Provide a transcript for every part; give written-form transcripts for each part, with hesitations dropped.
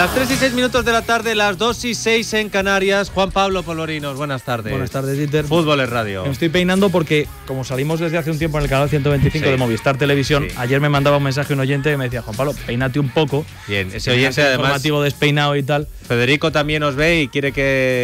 Las 3:06 de la tarde, las 2:06 en Canarias. Juan Pablo Polvorinos, buenas tardes. Buenas tardes, Dieter. Fútbol es radio. Me estoy peinando porque, como salimos desde hace un tiempo en el canal 125 de Movistar Televisión, ayer me mandaba un mensaje un oyente que me decía: Juan Pablo, peínate un poco. Bien, ese oyente además informativo despeinado y tal. Federico también os ve y quiere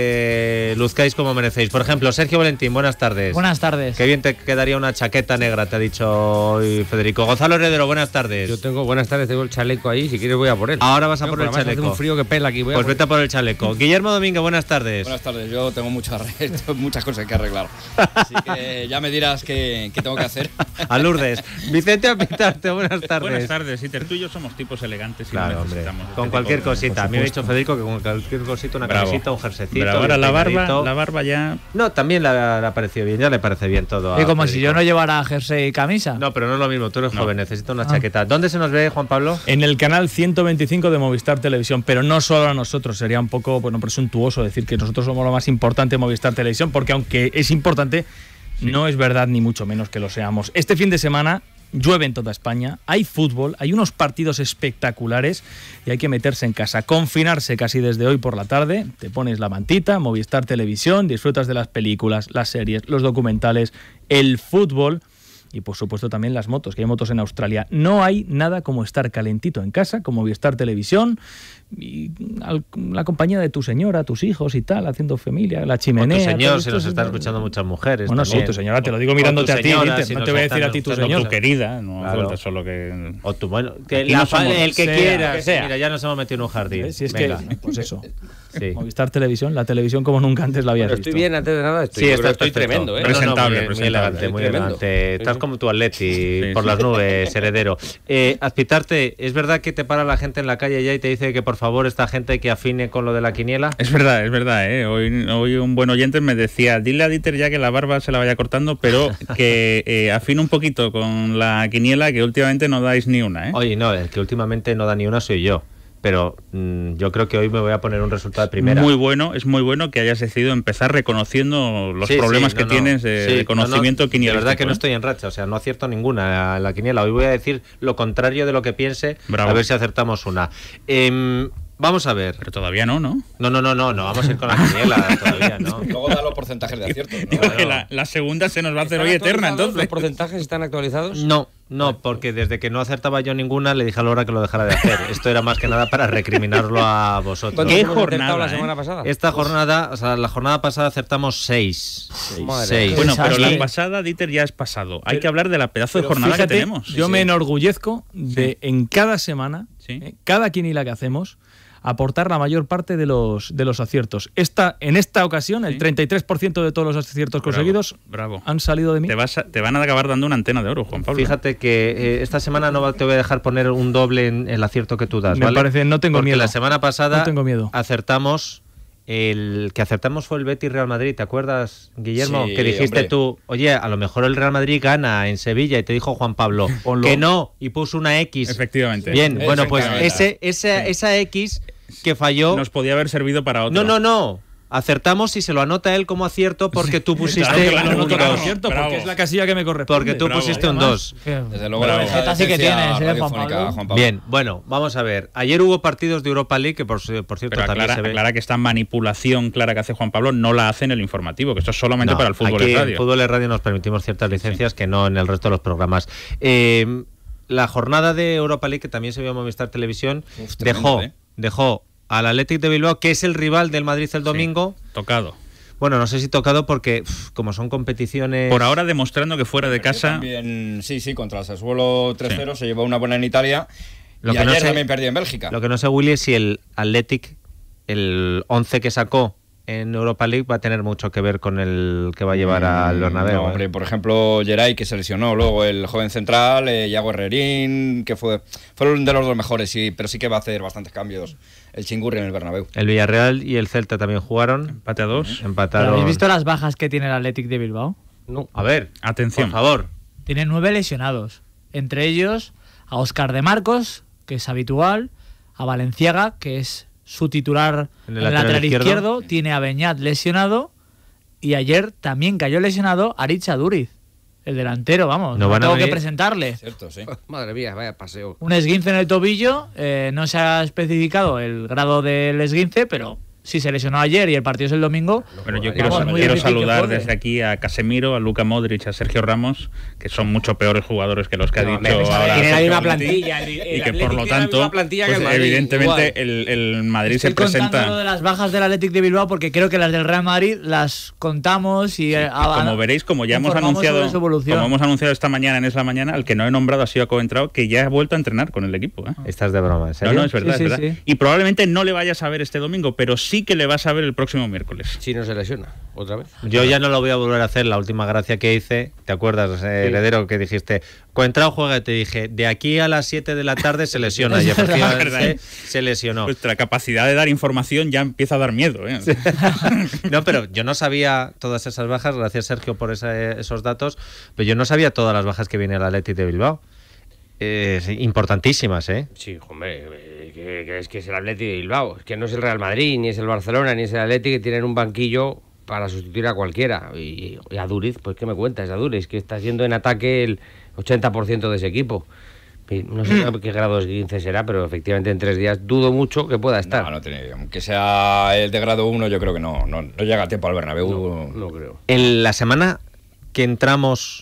que luzcáis como merecéis. Por ejemplo, Sergio Valentín, buenas tardes. Buenas tardes. Qué bien te quedaría una chaqueta negra, te ha dicho hoy Federico. Gonzalo Heredero, buenas tardes. Yo tengo, buenas tardes, tengo el chaleco ahí, si quieres voy a por él. Ahora vas a por el chaleco. Hace un frío que pela aquí. Pues vete a por el chaleco. Guillermo Domínguez, buenas tardes. Buenas tardes, yo tengo muchas cosas que arreglar. Así que ya me dirás qué tengo que hacer. A Lourdes. Vicente Apitarte, buenas tardes. Buenas tardes, Iter. Tú y yo somos tipos elegantes y claro, no hombre. necesitamos Con cualquier cosita. A mí me ha dicho Federico que con cualquier cosita, una camisita, un jerseycito. Pero ahora la barba ya. No, también le ha parecido bien, ya le parece bien todo. Y como Federico. Si yo no llevara jersey y camisa. No, pero no es lo mismo, tú eres joven, necesitas una chaqueta. ¿Dónde se nos ve, Juan Pablo? En el canal 125 de Movistar Televisión, pero no solo a nosotros. Sería un poco presuntuoso decir que nosotros somos lo más importante de Movistar Televisión, porque aunque es importante, no es verdad ni mucho menos que lo seamos. Este fin de semana llueve en toda España, hay fútbol, hay unos partidos espectaculares y hay que meterse en casa, confinarse casi desde hoy por la tarde, te pones la mantita, Movistar Televisión, disfrutas de las películas, las series, los documentales, el fútbol y por supuesto también las motos, que hay motos en Australia. No hay nada como estar calentito en casa, con Movistar Televisión y la compañía de tu señora, tus hijos y tal, haciendo familia, la chimenea. O tu señor, se nos están escuchando muchas mujeres. Bueno, también. Sí, tu señora, te lo digo mirándote señora, a ti, no te voy a decir a ti tu señora. Tu querida, no claro. falta solo que. O tu, bueno, que no somos, el que quiera. Que sea. Mira, ya nos hemos metido en un jardín. Si es venga. que, pues eso. Sí. Movistar Televisión, la televisión como nunca antes la habías visto. Estoy bien, antes de nada, estoy tremendo, ¿eh? Presentable, muy elegante, muy elegante. Estás como tu Atleti, por las nubes, Heredero. Azpitarte, ¿es verdad que te para la gente en la calle ya y te dice que por favor esta gente que afine con lo de la quiniela? Es verdad, ¿eh? Hoy un buen oyente me decía: dile a Dieter ya que la barba se la vaya cortando, pero que afine un poquito con la quiniela, que últimamente no dais ni una, ¿eh? Oye, no, el que últimamente no da ni una soy yo. Pero yo creo que hoy me voy a poner un resultado de primera. Es muy bueno que hayas decidido empezar reconociendo los problemas que tienes de conocimiento quinielístico. De verdad que no estoy en racha, o sea, no acierto ninguna en la quiniela. Hoy voy a decir lo contrario de lo que piense. Bravo. A ver si acertamos una. Vamos a ver. Pero todavía no. No, vamos a ir con la quiniela, todavía no. Luego da los porcentajes de acierto, ¿no? Digo que la segunda se nos va a hacer hoy eterna, entonces. ¿Los porcentajes están actualizados? No, porque desde que no acertaba yo ninguna le dije a Laura que lo dejara de hacer. Esto era más que nada para recriminarlo a vosotros. ¿Qué jornada la semana pasada? Esta jornada, o sea, la jornada pasada acertamos 6. Bueno, pero la pasada, Dieter, ya es pasado. Hay que hablar de la pedazo de jornada que tenemos. Yo me enorgullezco de en cada semana, cada quiniela que hacemos, aportar la mayor parte de los aciertos. En esta ocasión, el 33% de todos los aciertos conseguidos han salido de mí. Te van a acabar dando una antena de oro, Juan Pablo. Fíjate que esta semana no te voy a dejar poner un doble en el acierto que tú das, Me parece, no tengo miedo. Porque la semana pasada no tengo miedo. acertamos... El que acertamos fue el Betis-Real Madrid, ¿te acuerdas, Guillermo? Sí, que dijiste tú, oye, a lo mejor el Real Madrid gana en Sevilla, y te dijo Juan Pablo que no, y puso una X. Efectivamente. Bien, bueno, pues esa X que falló... Nos podía haber servido para otro. No. Acertamos y se lo anota él como acierto porque tú pusiste un 2. Porque es la casilla que me corresponde. Porque tú pusiste un 2. Desde luego la tarjeta sí que tienes, Juan Pablo. Bien, bueno, vamos a ver. Ayer hubo partidos de Europa League que por cierto pero también se ve. Aclara que esta manipulación clara que hace Juan Pablo no la hace en el informativo, que esto es solamente para el fútbol aquí de radio. En Fútbol de Radio nos permitimos ciertas licencias que no en el resto de los programas. La jornada de Europa League, que también se vio en Movistar Televisión, dejó al Athletic de Bilbao, que es el rival del Madrid el domingo. Tocado. Bueno, no sé si tocado porque, como son competiciones... Por ahora demostrando que fuera de casa... También, contra el Sassuolo 3-0 se llevó una buena en Italia y ayer también perdió en Bélgica. Lo que no sé, Willy, es si el Athletic, el 11 que sacó en Europa League, va a tener mucho que ver con el que va a llevar al Bernabéu. No, hombre, por ejemplo, Geray, que se lesionó, luego el joven central, Iago Herrerín, que fueron de los dos mejores, sí, pero sí que va a hacer bastantes cambios el Chingurri en el Bernabéu. El Villarreal y el Celta también jugaron. Empate a 2. Empataron. ¿Habéis visto las bajas que tiene el Athletic de Bilbao? No. A ver, atención. Por favor. Tiene 9 lesionados. Entre ellos a Óscar de Marcos, que es habitual, a Valenciaga, que es su titular en el lateral izquierdo, tiene a Beñat lesionado y ayer también cayó lesionado Aritz Aduriz, el delantero, vamos. No No tengo que presentarle. Cierto, sí. Madre mía, vaya paseo. Un esguince en el tobillo, no se ha especificado el grado del esguince, pero si se lesionó ayer y el partido es el domingo. Bueno, yo vamos, quiero saludar desde aquí a Casemiro, a Luka Modric, a Sergio Ramos, que son mucho peores jugadores que los que ha dicho ahora. Tienen ahí una Sergio plantilla. y que por lo tanto, pues, evidentemente el Madrid se presenta. Lo de las bajas del Athletic de Bilbao, porque creo que las del Real Madrid las contamos y como veréis, como ya hemos anunciado esta mañana en Es la Mañana, al que no he nombrado ha sido a Coentrao, que ya ha vuelto a entrenar con el equipo. Estás de broma, ¿en serio? No, es verdad, Sí, es verdad. sí. Y probablemente no le vayas a ver este domingo, pero sí que le vas a ver el próximo miércoles. Si no se lesiona, otra vez. Yo ya no lo voy a volver a hacer. La última gracia que hice, ¿te acuerdas, Heredero, que dijiste, Coentrao juega? Y te dije, de aquí a las 7 de la tarde se lesiona. Y efectivamente se lesionó. Nuestra capacidad de dar información ya empieza a dar miedo. No, pero yo no sabía todas esas bajas. Gracias, Sergio, por esos datos. Pero yo no sabía todas las bajas que viene el Athletic de Bilbao. Importantísimas, ¿eh? Sí, hombre, que es el Athletic de Bilbao. Es que no es el Real Madrid, ni es el Barcelona, ni es el Athletic, que tienen un banquillo para sustituir a cualquiera. Y a Duriz, pues ¿qué me cuentas? A Duriz, que está siendo en ataque el 80% de ese equipo. No sé qué grado de 15 será, pero efectivamente en 3 días dudo mucho que pueda estar. No tiene, aunque sea el de grado 1, yo creo que no llega a tiempo al Bernabéu. No creo. En la semana que entramos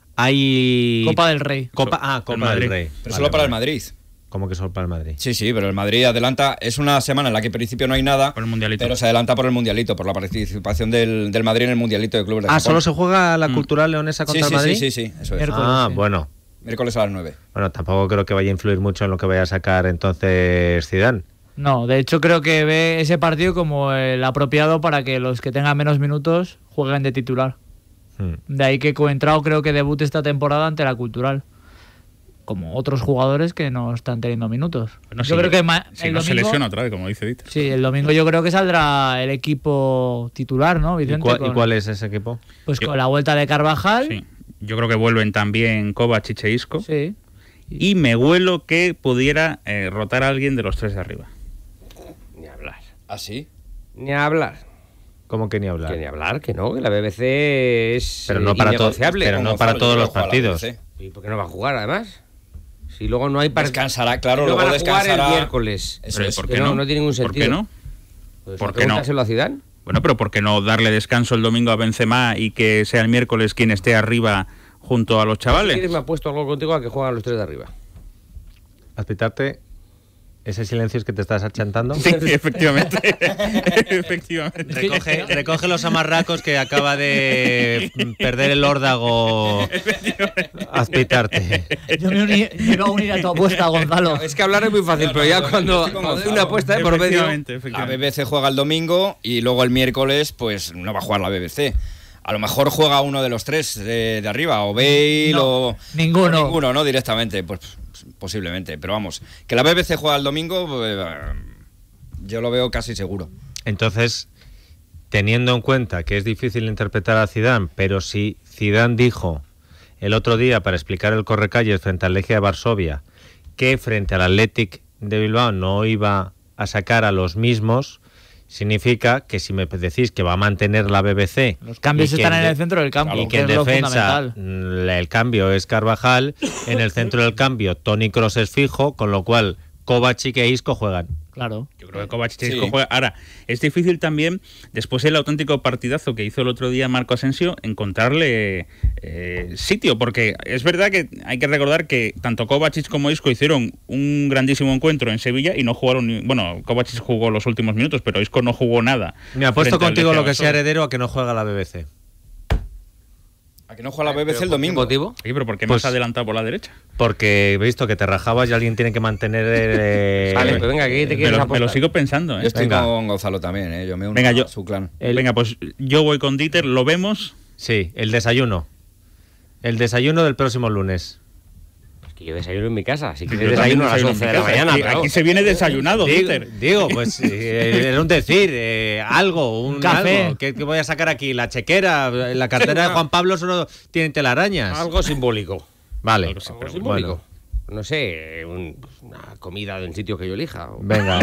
hay... Copa del Rey. Copa del Rey. Pero solo para el Madrid. ¿Cómo que solo para el Madrid? Sí, pero el Madrid adelanta. Es una semana en la que en principio no hay nada, por el Mundialito. Pero se adelanta por el Mundialito, por la participación del Madrid en el Mundialito de Clubes de Japón. ¿Solo se juega la Cultural Leonesa contra el Madrid? Sí, eso es. Bueno. Miércoles a las 9. Bueno, tampoco creo que vaya a influir mucho en lo que vaya a sacar entonces Zidane. No, de hecho creo que ve ese partido como el apropiado para que los que tengan menos minutos jueguen de titular. De ahí que Coentrao creo que debute esta temporada ante la Cultural, como otros jugadores que no están teniendo minutos. Bueno, yo creo que si no se lesiona otra vez, como dice Dieter. Sí, el domingo yo creo que saldrá el equipo titular, ¿no, Vicente? ¿Y cuál es ese equipo? Pues con la vuelta de Carvajal. Sí. Yo creo que vuelven también Kovacic e Isco. Sí. Y me huelo que pudiera rotar a alguien de los 3 de arriba. Ni hablar. ¿Ah, sí? Ni hablar. ¿Cómo que ni hablar? Que ni hablar, que no, que la BBC es pero no para innegociable. Pero no para todos los partidos. ¿Y por qué no va a jugar, además? Si luego no hay descansará, claro, luego van a descansará jugar el miércoles. Eso es. ¿Por qué no? No tiene ningún sentido. ¿Por qué no? Pues ¿Por qué no? a Zidane. Bueno, pero ¿por qué no darle descanso el domingo a Benzema y que sea el miércoles quien esté arriba junto a los chavales? Si quieres, me ha puesto algo contigo a que juegan los 3 de arriba. ¿Has pitarte? ¿Ese silencio es que te estás achantando? Sí, efectivamente. Efectivamente. Recoge los amarracos que acaba de perder el órdago. Haz pitarte. Yo me iba a unir a tu apuesta, Gonzalo. Es que hablar es muy fácil, pero ya cuando hay una apuesta por medio. La BBC juega el domingo y luego el miércoles pues no va a jugar la BBC. A lo mejor juega uno de los 3 de arriba, o Bale o... Ninguno. O ninguno, ¿no? Directamente, pues posiblemente. Pero vamos, que la BBC juega el domingo, pues, yo lo veo casi seguro. Entonces, teniendo en cuenta que es difícil interpretar a Zidane, pero si Zidane dijo el otro día para explicar el correcalles frente al Legia de Varsovia que frente al Athletic de Bilbao no iba a sacar a los mismos, significa que si me decís que va a mantener la BBC... Los cambios están en el centro del campo. Y que en defensa el cambio es Carvajal, en el centro del cambio Toni Kroos es fijo, con lo cual Kovacic e Isco juegan. Claro. Yo creo que Kovacic e Isco juega. Ahora, es difícil también, después del auténtico partidazo que hizo el otro día Marco Asensio, encontrarle sitio, porque es verdad que hay que recordar que tanto Kovacic como Isco hicieron un grandísimo encuentro en Sevilla y no jugaron bueno, Kovacic jugó los últimos minutos, pero Isco no jugó nada. Me apuesto contigo lo que sea Heredero a que no juega la BBC. ¿A que no juega la BBC el domingo? ¿Motivo? Sí, pero ¿por qué más adelantado por la derecha? Porque he visto que te rajabas y alguien tiene que mantener... Vale, pues venga, ¿qué te quieres apostar? Me lo sigo pensando, ¿eh? Yo estoy con Gonzalo también, yo me uno a su clan. Venga, pues yo voy con Dieter, ¿lo vemos? Sí, el desayuno. El desayuno del próximo lunes. Es que yo desayuno en mi casa, así que desayuno a las 11 de la mañana. Aquí se viene desayunado, Dieter. Digo, pues era un decir, algo, un café. Algo. ¿Qué voy a sacar aquí? La chequera, la cartera de Juan Pablo solo tiene telarañas. Algo simbólico. Vale. Algo simbólico. Bueno. No sé, una comida del sitio que yo elija. Venga.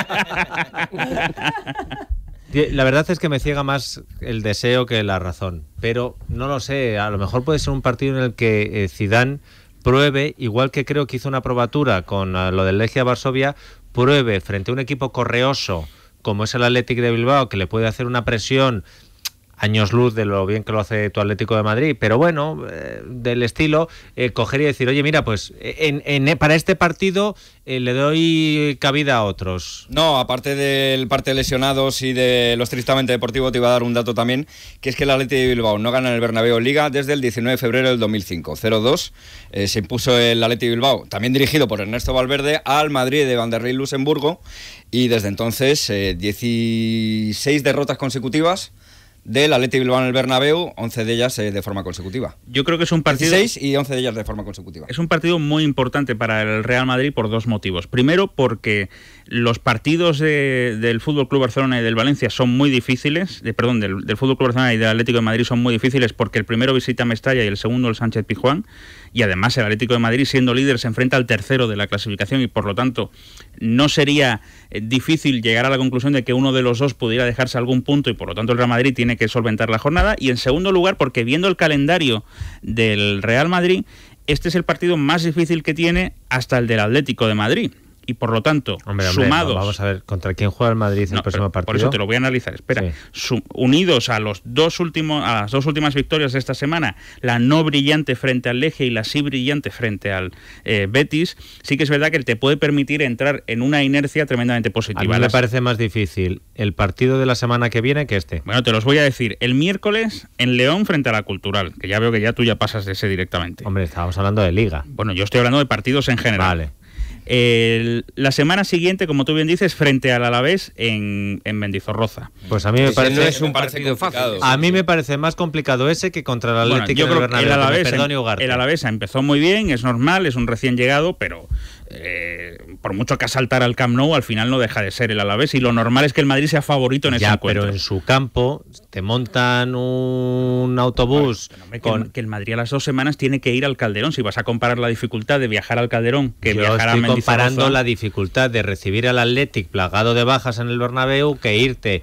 La verdad es que me ciega más el deseo que la razón. pero no lo sé, a lo mejor puede ser un partido en el que Zidane pruebe, igual que creo que hizo una probatura con lo del Legia Varsovia, pruebe frente a un equipo correoso como es el Athletic de Bilbao, que le puede hacer una presión años luz de lo bien que lo hace tu Atlético de Madrid, pero bueno, del estilo, coger y decir, oye, mira, pues para este partido le doy cabida a otros. No, aparte del parte de lesionados y de lo estrictamente deportivo, te iba a dar un dato también, que es que el Athletic de Bilbao no gana en el Bernabéu Liga desde el 19 de febrero del 2005, 0-2, se impuso el Athletic de Bilbao, también dirigido por Ernesto Valverde, al Madrid de Van der Rey Luxemburgo, y desde entonces 16 derrotas consecutivas del Athletic Bilbao en el Bernabéu, 11 de ellas de forma consecutiva. Yo creo que es un partido... 16 y 11 de ellas de forma consecutiva. Es un partido muy importante para el Real Madrid por dos motivos. Primero, porque los partidos del Fútbol Club Barcelona y del Valencia son muy difíciles, del Fútbol Club Barcelona y del Atlético de Madrid son muy difíciles porque el primero visita Mestalla y el segundo el Sánchez Pizjuán, y además el Atlético de Madrid, siendo líder, se enfrenta al tercero de la clasificación y por lo tanto no sería difícil llegar a la conclusión de que uno de los dos pudiera dejarse algún punto y por lo tanto el Real Madrid tiene que solventar la jornada. Y en segundo lugar, porque viendo el calendario del Real Madrid, este es el partido más difícil que tiene hasta el del Atlético de Madrid. Y por lo tanto, sumados... Vamos a ver, ¿contra quién juega el Madrid el próximo partido? Por eso te lo voy a analizar. Espera, sí. Unidos a las dos últimas victorias de esta semana, la no brillante frente al Legia y la sí brillante frente al Betis, sí que es verdad que te puede permitir entrar en una inercia tremendamente positiva. A mí me parece más difícil el partido de la semana que viene que este. Bueno, te los voy a decir. El miércoles en León frente a la Cultural, que ya veo que ya tú ya pasas de ese directamente. Hombre, estábamos hablando de Liga. Bueno, yo estoy hablando de partidos en general. Vale. La semana siguiente, como tú bien dices, frente al Alavés en Mendizorroza. Pues a mí me parece... No es un partido fácil. A mí me parece más complicado ese que contra el Atlético del Bernabéu. El Alavés empezó muy bien, es normal, es un recién llegado, pero por mucho que asaltara al Camp Nou, al final no deja de ser el Alavés y lo normal es que el Madrid sea favorito en ese encuentro. Pero en su campo te montan un autobús que el Madrid a las 2 semanas tiene que ir al Calderón. Si vas a comparar la dificultad de viajar al Calderón que viajar a Mendizorroza, comparando la dificultad de recibir al Athletic plagado de bajas en el Bernabéu que irte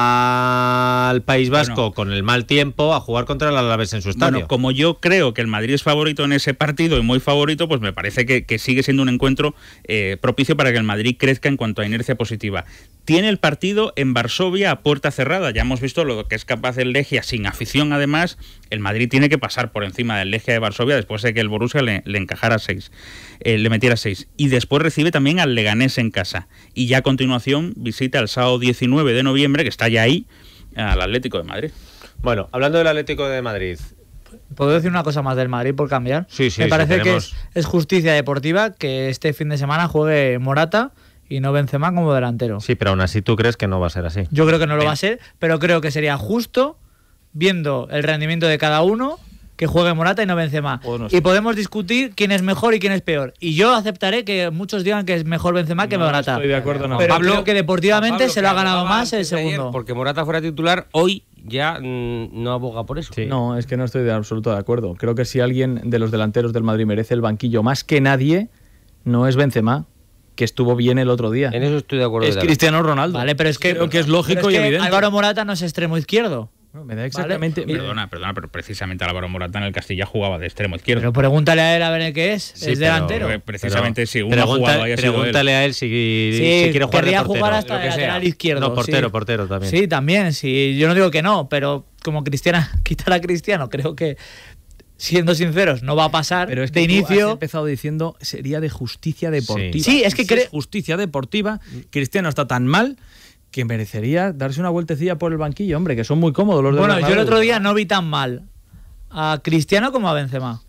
al País Vasco con el mal tiempo a jugar contra el Alavés en su estadio. Bueno, como yo creo que el Madrid es favorito en ese partido y muy favorito, pues me parece que sigue siendo un encuentro propicio para que el Madrid crezca en cuanto a inercia positiva. Tiene el partido en Varsovia a puerta cerrada. Ya hemos visto lo que es capaz el Legia sin afición. Además, el Madrid tiene que pasar por encima del Legia de Varsovia después de que el Borussia le encajara 6, le metiera 6. Y después recibe también al Leganés en casa. Y ya a continuación visita el sábado 19 de noviembre, que está ya ahí, al Atlético de Madrid. Bueno, hablando del Atlético de Madrid... ¿Puedo decir una cosa más del Madrid por cambiar? Sí, me parece que es justicia deportiva que este fin de semana juegue Morata y no Benzema como delantero. Sí, pero aún así tú crees que no va a ser así. Yo creo que no lo va a ser, pero creo que sería justo, viendo el rendimiento de cada uno, que juegue Morata y no Benzema. Bueno, sí. Y podemos discutir quién es mejor y quién es peor. Y yo aceptaré que muchos digan que es mejor Benzema que Morata. Estoy de acuerdo, no. Pero creo que deportivamente se lo ha ganado más el segundo. Ayer, porque Morata fuera titular, hoy ya no aboga por eso. Sí. No, es que no estoy de absoluto de acuerdo. Creo que si alguien de los delanteros del Madrid merece el banquillo más que nadie, no es Benzema, que estuvo bien el otro día. En eso estoy de acuerdo. Es Cristiano Ronaldo. Vale, pero es que creo que es lógico y evidente. Álvaro Morata no es extremo izquierdo. No, me da exactamente... Vale. Perdona, pero precisamente Álvaro Morata en el Castilla jugaba de extremo izquierdo. Pero pregúntale a él a ver qué es. Sí, es delantero. Precisamente si uno jugado haya sido pregúntale a él si quiere jugar de portero. Jugar hasta de lateral izquierdo. No, portero también. Sí, también. Sí, yo no digo que no, pero como quitar a Cristiano, creo que, siendo sinceros, no va a pasar. Pero es que de inicio has empezado diciendo sería de justicia deportiva. Sí, es que justicia deportiva. Cristiano está tan mal que merecería darse una vueltecilla por el banquillo, hombre, que son muy cómodos los de Bueno, yo el otro día no vi tan mal a Cristiano como a Benzema.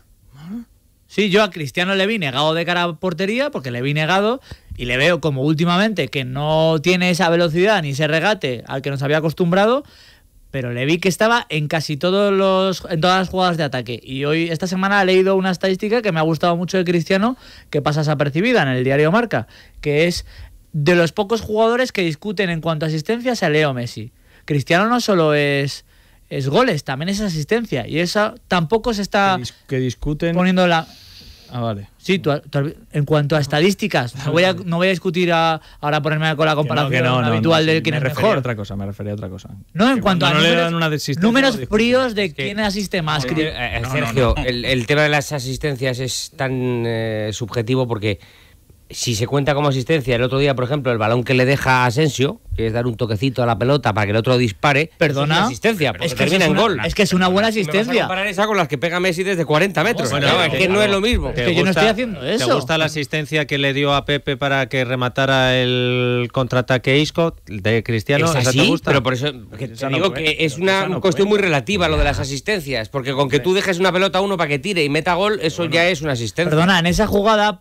Sí, yo a Cristiano le vi negado de cara a portería, porque le vi negado, y le veo como últimamente que no tiene esa velocidad ni ese regate al que nos había acostumbrado, pero le vi que estaba en casi en todas las jugadas de ataque. Y hoy, esta semana, he leído una estadística que me ha gustado mucho de Cristiano, que pasa desapercibida en el diario Marca, que es de los pocos jugadores que discuten en cuanto a asistencias a Leo Messi. Cristiano no solo es goles, también es asistencia, y eso tampoco se está que discuten poniendo la... Ah, vale. Sí, en cuanto a estadísticas, no voy a discutir ahora ponerme con la comparación habitual de quién es mejor. Me refería a otra cosa. No, en cuanto a números fríos de es quién asiste más. Sergio, el tema de las asistencias es tan subjetivo porque si se cuenta como asistencia, el otro día, por ejemplo, el balón que le deja a Asensio, que es dar un toquecito a la pelota para que el otro dispare, perdona, es una asistencia, porque es que termina en gol. Es que es una buena asistencia. ¿Me vas a comparar esa con las que pega Messi desde 40 metros? Bueno, es que no es lo mismo. Es que yo no estoy haciendo eso. ¿Te gusta la asistencia que le dio a Pepe para que rematara el contraataque Isco de Cristiano? ¿Es así? ¿Esa te gusta? Pero por eso te digo que es una cuestión muy relativa lo de las asistencias, porque con que tú dejes una pelota a uno para que tire y meta gol, eso ya es una asistencia. Perdona, en esa jugada,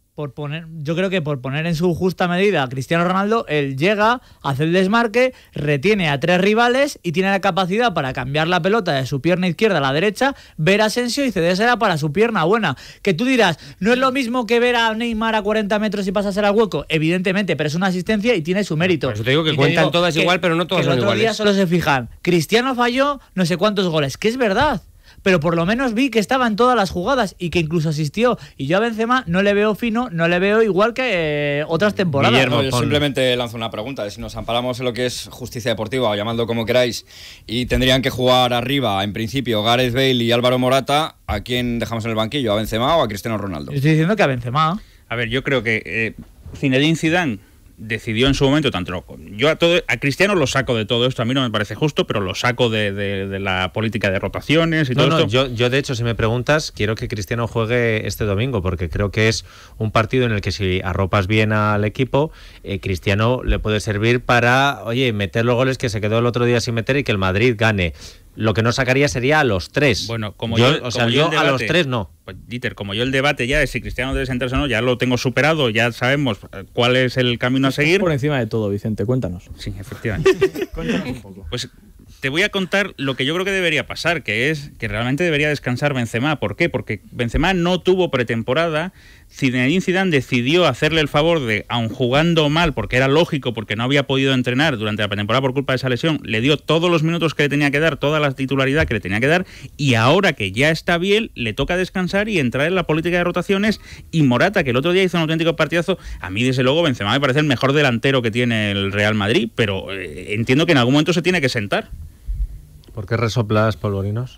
yo creo que por poner en su justa medida a Cristiano Ronaldo, él llega, hace el desmarque, retiene a 3 rivales y tiene la capacidad para cambiar la pelota de su pierna izquierda a la derecha, ver a Asensio y cedérsela para su pierna buena. Que tú dirás, no es lo mismo que ver a Neymar a 40 metros y pasársela al hueco, evidentemente, pero es una asistencia y tiene su mérito. Por eso te digo que cuentan todas igual, pero no todas son iguales. El otro día solo se fijan, Cristiano falló no sé cuántos goles, que es verdad. Pero por lo menos vi que estaba en todas las jugadas y que incluso asistió. Y yo a Benzema no le veo fino, no le veo igual que otras temporadas. Guillermo, yo simplemente lanzo una pregunta. Si nos amparamos en lo que es justicia deportiva, o llamadlo como queráis, y tendrían que jugar arriba, en principio, Gareth Bale y Álvaro Morata, ¿a quién dejamos en el banquillo? ¿A Benzema o a Cristiano Ronaldo? Yo estoy diciendo que a Benzema. A ver, yo creo que Zinedine Zidane decidió en su momento, yo a Cristiano lo saco de todo esto, a mí no me parece justo, pero lo saco de la política de rotaciones y todo esto. Yo de hecho, si me preguntas, quiero que Cristiano juegue este domingo, porque creo que es un partido en el que si arropas bien al equipo, Cristiano le puede servir para, meter los goles que se quedó el otro día sin meter y que el Madrid gane. Lo que no sacaría sería a los 3. Bueno, como yo el debate, a los 3 no. Pues, Dieter, como yo el debate ya de si Cristiano debe sentarse o no, ya lo tengo superado, ya sabemos cuál es el camino a seguir. Por encima de todo, Vicente, cuéntanos. Sí, efectivamente. Cuéntanos un poco. Pues te voy a contar lo que yo creo que debería pasar, que es que realmente debería descansar Benzema. ¿Por qué? Porque Benzema no tuvo pretemporada. Zinedine Zidane decidió hacerle el favor de, aun jugando mal, porque era lógico, porque no había podido entrenar durante la pretemporada por culpa de esa lesión, le dio todos los minutos que le tenía que dar, toda la titularidad que le tenía que dar, y ahora que ya está bien, le toca descansar y entrar en la política de rotaciones. Y Morata, que el otro día hizo un auténtico partidazo, a mí desde luego Benzema me parece el mejor delantero que tiene el Real Madrid, pero entiendo que en algún momento se tiene que sentar. ¿Por qué resoplas, polvorinos?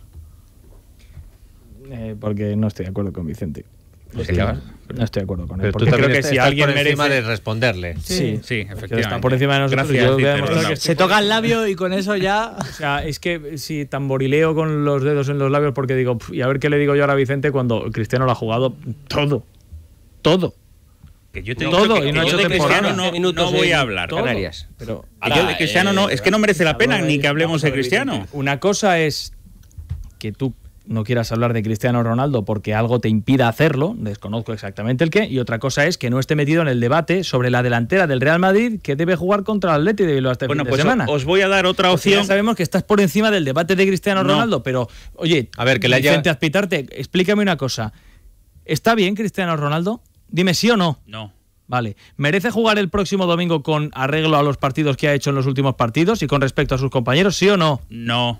Porque no estoy de acuerdo con Vicente. No estoy de acuerdo con él. Pero porque tú creo que si alguien por encima merece de responderle. Sí, efectivamente. Está por encima de nosotros. Gracias, Se toca el labio y con eso ya. O sea, es que si tamborileo con los dedos en los labios porque digo, y a ver qué le digo yo ahora a Vicente cuando Cristiano lo ha jugado todo. Que yo te todo, que y no ha hecho yo de temporada. Cristiano no voy a hablar. Canarias. Pero Yo de Cristiano no, es que no merece la pena ni que hablemos de Cristiano. Una cosa es que tú no quieras hablar de Cristiano Ronaldo porque algo te impida hacerlo, desconozco exactamente el qué, y otra cosa es que no esté metido en el debate sobre la delantera del Real Madrid que debe jugar contra el Atleti de Bilbao este fin de semana. Os voy a dar otra Porque opción. ya sabemos que estás por encima del debate de Cristiano Ronaldo, pero oye, a ver, que le Vicente Azpitarte, explícame una cosa. ¿Está bien Cristiano Ronaldo? Dime sí o no. No. Vale. ¿Merece jugar el próximo domingo con arreglo a los partidos que ha hecho en los últimos partidos y con respecto a sus compañeros? ¿Sí o no? No.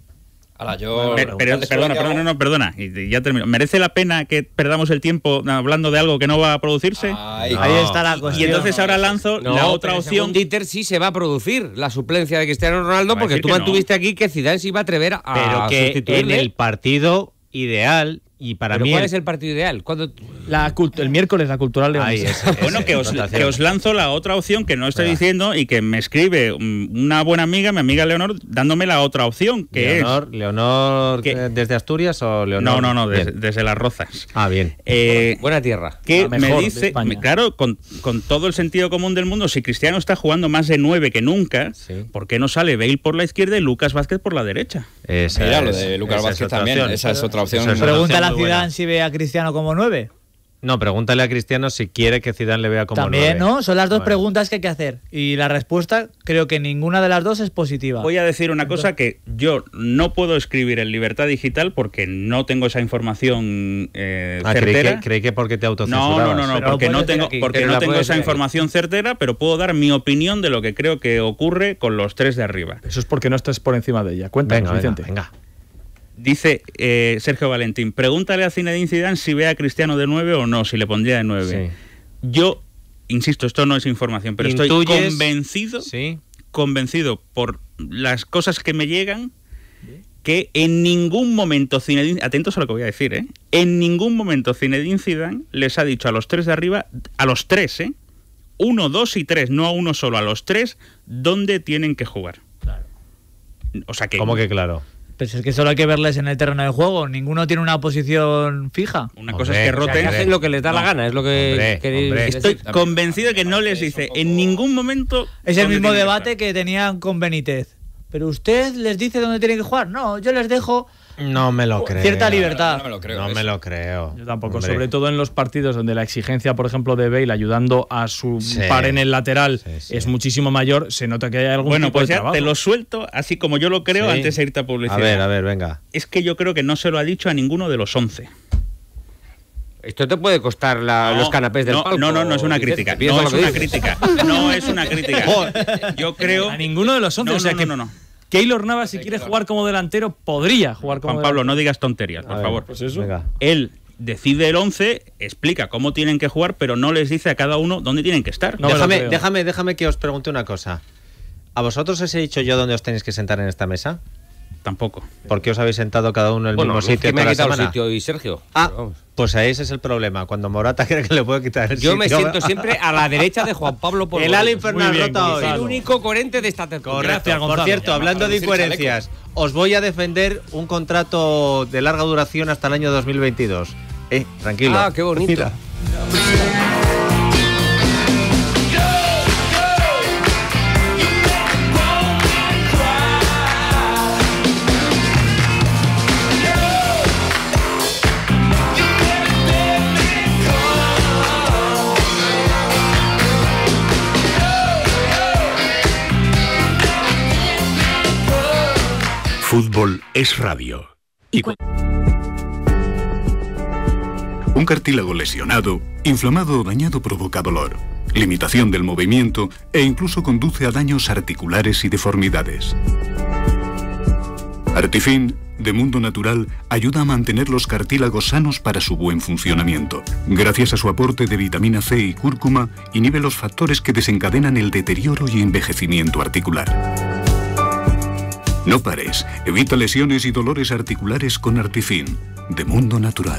Perdona. Y ya termino. ¿Merece la pena que perdamos el tiempo hablando de algo que no va a producirse? Ahí está la cuestión. Y entonces ahora lanzo la otra opción. Dieter sí se va a producir la suplencia de Cristiano Ronaldo, porque tú mantuviste aquí que Zidane se iba a atrever a pero que sustituirle. en el partido ideal. Y para mí ¿cuál es el partido ideal? El miércoles, la Cultural de Bueno, que os lanzo la otra opción que no estoy diciendo y que me escribe una buena amiga, mi amiga Leonor, dándome la otra opción, que ¿Leonor desde Asturias o Leonor? No, desde Las Rozas. Ah, bien. Buena tierra. Que me dice, claro, con todo el sentido común del mundo, si Cristiano está jugando más de 9 que nunca, ¿por qué no sale Bale por la izquierda y Lucas Vázquez por la derecha? Mira, lo de Lucas Vázquez también, esa es otra opción. Pregúntale a Zidane si ve a Cristiano como 9. No, pregúntale a Cristiano si quiere que Zidane le vea como 9. También, ¿no? Son las dos preguntas que hay que hacer. Y la respuesta, creo que ninguna de las dos es positiva. Voy a decir una cosa, que yo no puedo escribir en Libertad Digital porque no tengo esa información certera. Creí que porque te autocensurabas. No, porque no tengo esa información certera, pero puedo dar mi opinión de lo que creo que ocurre con los 3 de arriba. Eso es porque no estás por encima de ella. Cuéntanos, Vicente. Venga. Dice Sergio Valentín, pregúntale a Zinedine Zidane si ve a Cristiano de 9 o no, si le pondría de 9. Sí. Yo, insisto, esto no es información, pero estoy convencido por las cosas que me llegan, que en ningún momento Zinedine, atentos a lo que voy a decir, en ningún momento Zinedine Zidane les ha dicho a los 3 de arriba, a los 3, 1, 2 y 3, no a uno solo, a los 3, dónde tienen que jugar. Claro. O sea que... ¿Cómo que claro? Pues es que solo hay que verles en el terreno de juego. Ninguno tiene una posición fija. Una cosa es que roten. O sea, que hacen lo que les da la gana, es lo que Estoy convencido de que no les dice en ningún momento. Es el mismo debate que tenían con Benítez. ¿Pero usted les dice dónde tienen que jugar? No, yo les dejo No me lo creo. cierta libertad. No me lo creo. No me lo creo. Yo tampoco, Hombre. sobre todo en los partidos donde la exigencia, por ejemplo, de Bale ayudando a su par en el lateral es muchísimo mayor, se nota que hay algún Bueno, tipo pues de ya trabajo. te lo suelto, así como yo lo creo, Sí. antes de irte a publicidad. A ver, venga. Es que yo creo que no se lo ha dicho a ninguno de los 11. Esto te puede costar los canapés del palco. No es una Vicente, crítica. piensa No lo es que una dices. crítica. No es una crítica. Yo creo. A ninguno de los 11. No, o sea no, que no. Keylor Navas, si quiere jugar como delantero, podría jugar como Juan Pablo, delantero. no digas tonterías, por favor. Pues eso. Venga. Él decide el 11, explica cómo tienen que jugar, pero no les dice a cada uno dónde tienen que estar. No me lo creo. Déjame que os pregunte una cosa. ¿A vosotros os he dicho yo dónde os tenéis que sentar en esta mesa? Tampoco. ¿Por qué os habéis sentado cada uno en el Bueno, mismo es que sitio me toda ha la quitado el semana? sitio y Sergio. Ah, Pero vamos. pues ahí ese es el problema. Cuando Morata cree que le puede quitar el sitio. Yo me siento siempre a la derecha de Juan Pablo por El ala infernal Muy bien, rota hoy. Gonzalo. el único coherente de esta tertulia. Correcto. Gracias, Gonzalo. Por cierto, Ya, hablando de lucir incoherencias, os voy a defender un contrato de larga duración hasta el año 2022. Tranquilo. Ah, qué bonito. Mira. Fútbol es radio. Un cartílago lesionado, inflamado o dañado provoca dolor, limitación del movimiento e incluso conduce a daños articulares y deformidades. Artifin, de Mundo Natural, ayuda a mantener los cartílagos sanos para su buen funcionamiento. Gracias a su aporte de vitamina C y cúrcuma, inhibe los factores que desencadenan el deterioro y envejecimiento articular. No pares, evita lesiones y dolores articulares con Artifin, de Mundo Natural.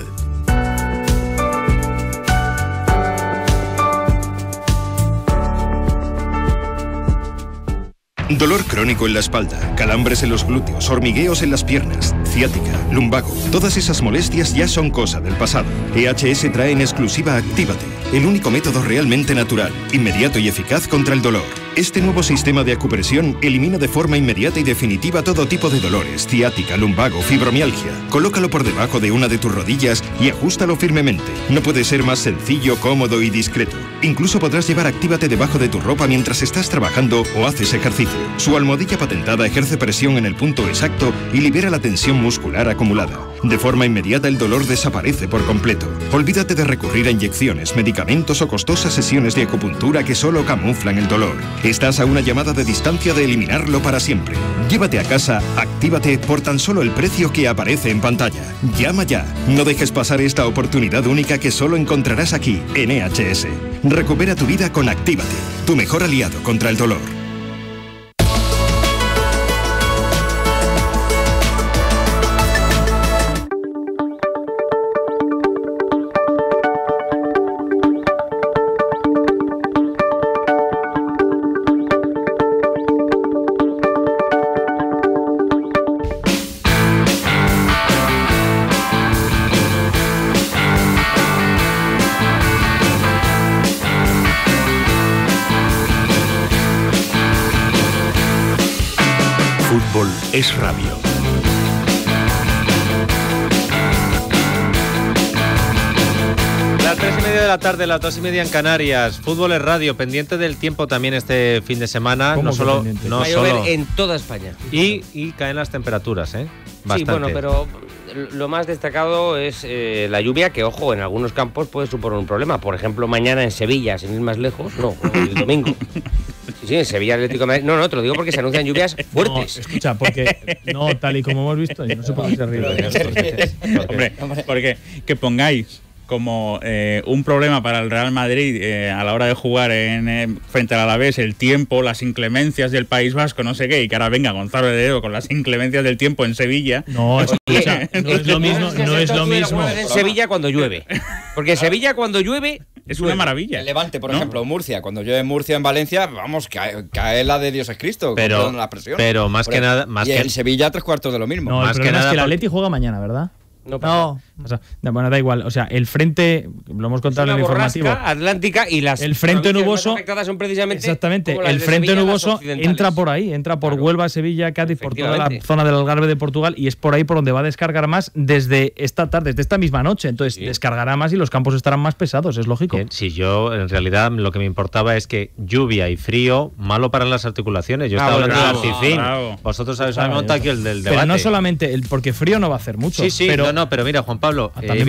Dolor crónico en la espalda, calambres en los glúteos, hormigueos en las piernas, ciática, lumbago. Todas esas molestias ya son cosa del pasado. EHS trae en exclusiva Actívate, el único método realmente natural, inmediato y eficaz contra el dolor. Este nuevo sistema de acupresión elimina de forma inmediata y definitiva todo tipo de dolores, ciática, lumbago, fibromialgia. Colócalo por debajo de una de tus rodillas y ajústalo firmemente. No puede ser más sencillo, cómodo y discreto. Incluso podrás llevar Actívate debajo de tu ropa mientras estás trabajando o haces ejercicio. Su almohadilla patentada ejerce presión en el punto exacto y libera la tensión muscular acumulada. De forma inmediata el dolor desaparece por completo. Olvídate de recurrir a inyecciones, medicamentos o costosas sesiones de acupuntura que solo camuflan el dolor. Estás a una llamada de distancia de eliminarlo para siempre. Llévate a casa Actívate por tan solo el precio que aparece en pantalla. Llama ya. No dejes pasar esta oportunidad única que solo encontrarás aquí en EHS. Recupera tu vida con Actívate, tu mejor aliado contra el dolor. Fútbol es radio. Las 3:30 de la tarde, las 2:30 en Canarias. Fútbol es radio, pendiente del tiempo también este fin de semana. ¿Cómo No que solo, pendiente? no Va a llover solo. en toda España. Y caen las temperaturas, bastante. Sí, bueno, pero lo más destacado es la lluvia, que, ojo, en algunos campos puede suponer un problema. Por ejemplo, mañana en Sevilla, sin ir más lejos, no, el domingo. Sí, en Sevilla Atlético de Madrid. No, te lo digo porque se anuncian lluvias fuertes. No, escucha, porque no, tal y como hemos visto, yo no sé por qué se ríe. Hombre, porque que pongáis como un problema para el Real Madrid a la hora de jugar frente al Alavés, el tiempo, las inclemencias del País Vasco, no sé qué, y que ahora venga Gonzalo Heredero con las inclemencias del tiempo en Sevilla. No, escucha, no es lo mismo. No es lo mismo. En Sevilla cuando llueve. Porque en Sevilla cuando llueve es una maravilla. El Levante, por ejemplo, Murcia. Cuando llueve en Murcia, en Valencia, vamos, cae la de Dios es Cristo. Pero la presión. Pero más que nada... Y en Sevilla 3/4 de lo mismo. No, más el que problema nada es que el Atleti juega mañana, ¿verdad? No. O sea, bueno, da igual. O sea, el frente, lo hemos contado en el informativo. Atlántica y las el frente nuboso más afectadas son precisamente exactamente, como las el de frente Sevilla, nuboso entra por ahí, entra por Huelva, Sevilla, Cádiz, por toda la zona del Algarve de Portugal, y es por ahí por donde va a descargar más desde esta tarde, desde esta misma noche. Entonces descargará más y los campos estarán más pesados, es lógico. Bien, si yo en realidad lo que me importaba es que lluvia y frío, malo para las articulaciones. Yo estaba hablando del artifín. Vosotros habéis montado aquí el del debate. Pero no solamente, porque frío no va a hacer mucho. Sí, pero mira, Juan Pablo,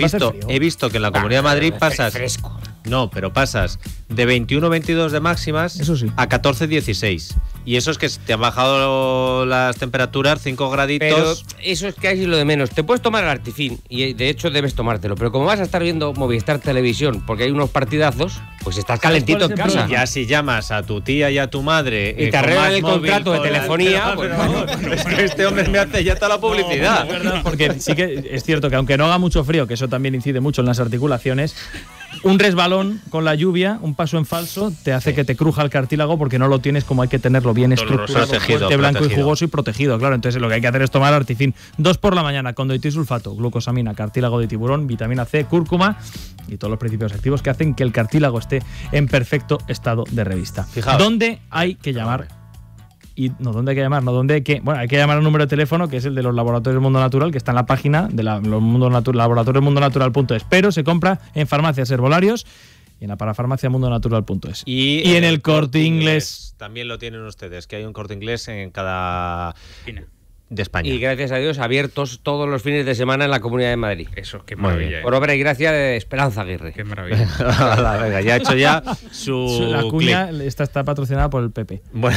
he visto que en la Comunidad de Madrid pasas... Fresco. No, pero pasas de 21-22 de máximas eso sí, a 14-16. Y eso es que te han bajado las temperaturas 5 graditos. Pero eso es casi lo de menos. Te puedes tomar el artifín y de hecho debes tomártelo. Pero como vas a estar viendo Movistar Televisión porque hay unos partidazos, pues estás calentito en casa. Ya si llamas a tu tía y a tu madre y te arreglan el contrato de telefonía, pues es que este hombre me hace ya toda la publicidad. No, es verdad, porque sí que es cierto que aunque no haga mucho frío, que eso también incide mucho en las articulaciones, un resbalón con la lluvia, un paso en falso, te hace que te cruja el cartílago porque no lo tienes como hay que tenerlo bien estructurado, fuerte, blanco y jugoso y protegido. Claro, entonces lo que hay que hacer es tomar artifin 2 por la mañana con doitisulfato, glucosamina, cartílago de tiburón, vitamina C, cúrcuma y todos los principios activos que hacen que el cartílago esté en perfecto estado de revista. Fijaos. ¿Dónde hay que llamar? ¿Dónde hay que llamar? Hay que llamar a un número de teléfono que es el de los laboratorios del Mundo Natural, que está en la página de los laboratoriosmundonatural.es, pero se compra en farmacias herbolarios y en la parafarmacia mundonatural.es. Y en el Corte Inglés. También lo tienen ustedes, que hay un Corte Inglés en cada de España. Y gracias a Dios abiertos todos los fines de semana en la Comunidad de Madrid. Eso, qué maravilla. Por obra y gracia de Esperanza Aguirre. Qué maravilla. Venga, ya ha hecho ya su... La cuña está patrocinada por el PP. Bueno.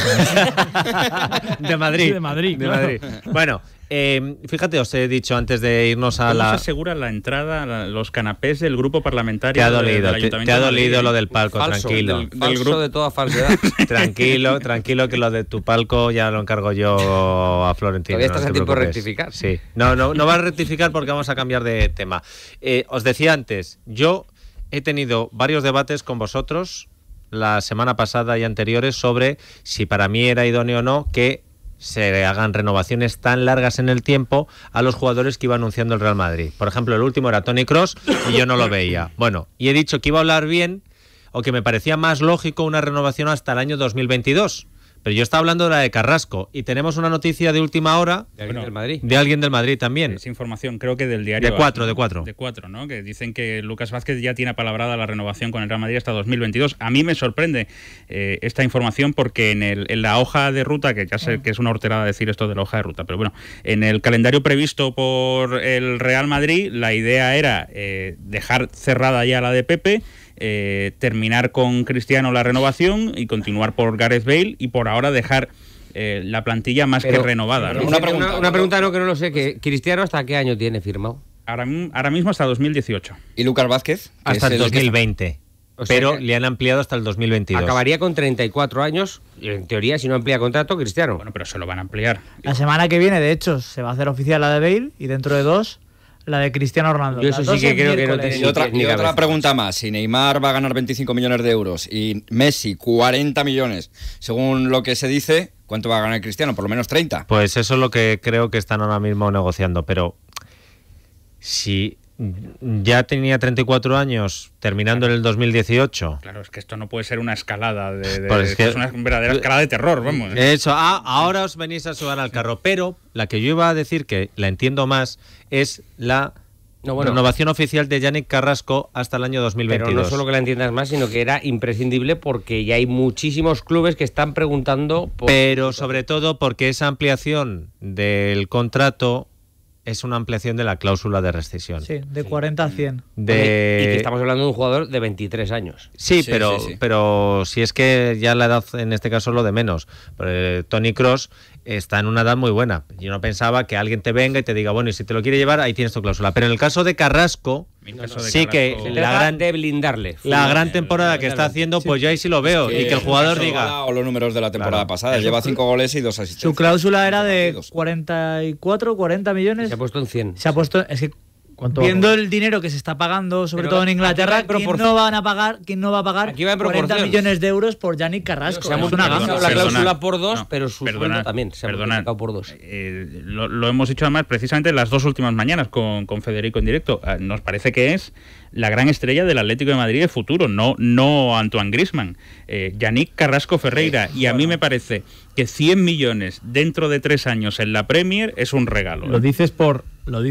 De Madrid. Sí, de Madrid. De Madrid. Bueno, fíjate, os he dicho antes de irnos a ¿Cómo la... se asegura la entrada, los canapés del grupo parlamentario? Te ha dolido, del Ayuntamiento te ha de dolido Madrid? lo del palco, Falso, tranquilo. Del grupo de toda falsedad. Tranquilo, que lo de tu palco ya lo encargo yo a Florentino. Todavía estás no a te tiempo de preocupes. rectificar. Sí. No va a rectificar porque vamos a cambiar de tema. Os decía antes, yo he tenido varios debates con vosotros la semana pasada y anteriores sobre si para mí era idóneo o no que se hagan renovaciones tan largas en el tiempo a los jugadores que iba anunciando el Real Madrid. Por ejemplo, el último era Toni Kroos y yo no lo veía. Bueno, y he dicho que iba a hablar bien o que me parecía más lógico una renovación hasta el año 2022. Pero yo estaba hablando de la de Carrasco y tenemos una noticia de última hora ¿De alguien del Madrid? de alguien del Madrid también. Es información, creo que del diario. De cuatro. De cuatro, ¿no? Que dicen que Lucas Vázquez ya tiene apalabrada la renovación con el Real Madrid hasta 2022. A mí me sorprende esta información porque en la hoja de ruta, que ya sé que es una horterada decir esto de la hoja de ruta, pero bueno, en el calendario previsto por el Real Madrid, la idea era dejar cerrada ya la de Pepe, terminar con Cristiano la renovación y continuar por Gareth Bale y por ahora dejar la plantilla más que renovada, ¿no? Una pregunta que no lo sé, que Cristiano ¿hasta qué año tiene firmado? Ahora mismo hasta 2018. ¿Y Lucas Vázquez? Hasta el 2020. O sea pero que le han ampliado hasta el 2022. Acabaría con 34 años, y en teoría, si no amplía contrato, Cristiano. Bueno, pero se lo van a ampliar. La semana que viene, de hecho, se va a hacer oficial la de Bale y dentro de 2 la de Cristiano Ronaldo. Yo eso sí que creo que no tiene Y otra pregunta más. Si Neymar va a ganar 25 millones de euros y Messi 40 millones, según lo que se dice, ¿cuánto va a ganar Cristiano? Por lo menos 30. Pues eso es lo que creo que están ahora mismo negociando. Pero si ya tenía 34 años terminando en el 2018... Claro, es que esto no puede ser una escalada Pues es una verdadera escalada de terror, vamos. Eso, ahora os venís a subir al carro. Pero la que yo iba a decir, que la entiendo más, es la renovación oficial de Yannick Carrasco hasta el año 2022. Pero no solo que la entiendas más, sino que era imprescindible porque ya hay muchísimos clubes que están preguntando por... Pero sobre todo porque esa ampliación del contrato es una ampliación de la cláusula de rescisión. Sí, de 40 a 100. Y que estamos hablando de un jugador de 23 años. Sí, pero si es que ya la edad en este caso es lo de menos. Toni Kroos está en una edad muy buena. Yo no pensaba que alguien te venga y te diga, bueno, y si te lo quiere llevar, ahí tienes tu cláusula. Pero en el caso de Carrasco, que de blindarle. La gran temporada que está haciendo, pues yo ahí sí lo veo. Y que el jugador diga... O los números de la temporada pasada. Lleva 5 goles y 2 asistencias. Su cláusula era de 44, 40 millones. Se ha puesto en 100. Se ha puesto... Es que viendo el dinero que se está pagando, sobre todo en Inglaterra, ¿quién no va a pagar 40 millones de euros por Yannick Carrasco? Se ha multiplicado la cláusula por 2, pero su sueldo también se ha multiplicado por 2. Lo hemos dicho además precisamente las 2 últimas mañanas con Federico en directo. Nos parece que es la gran estrella del Atlético de Madrid de futuro, no Antoine Griezmann. Yannick Carrasco Ferreira. Y a mí me parece que 100 millones dentro de 3 años en la Premier es un regalo. ¿Lo dices por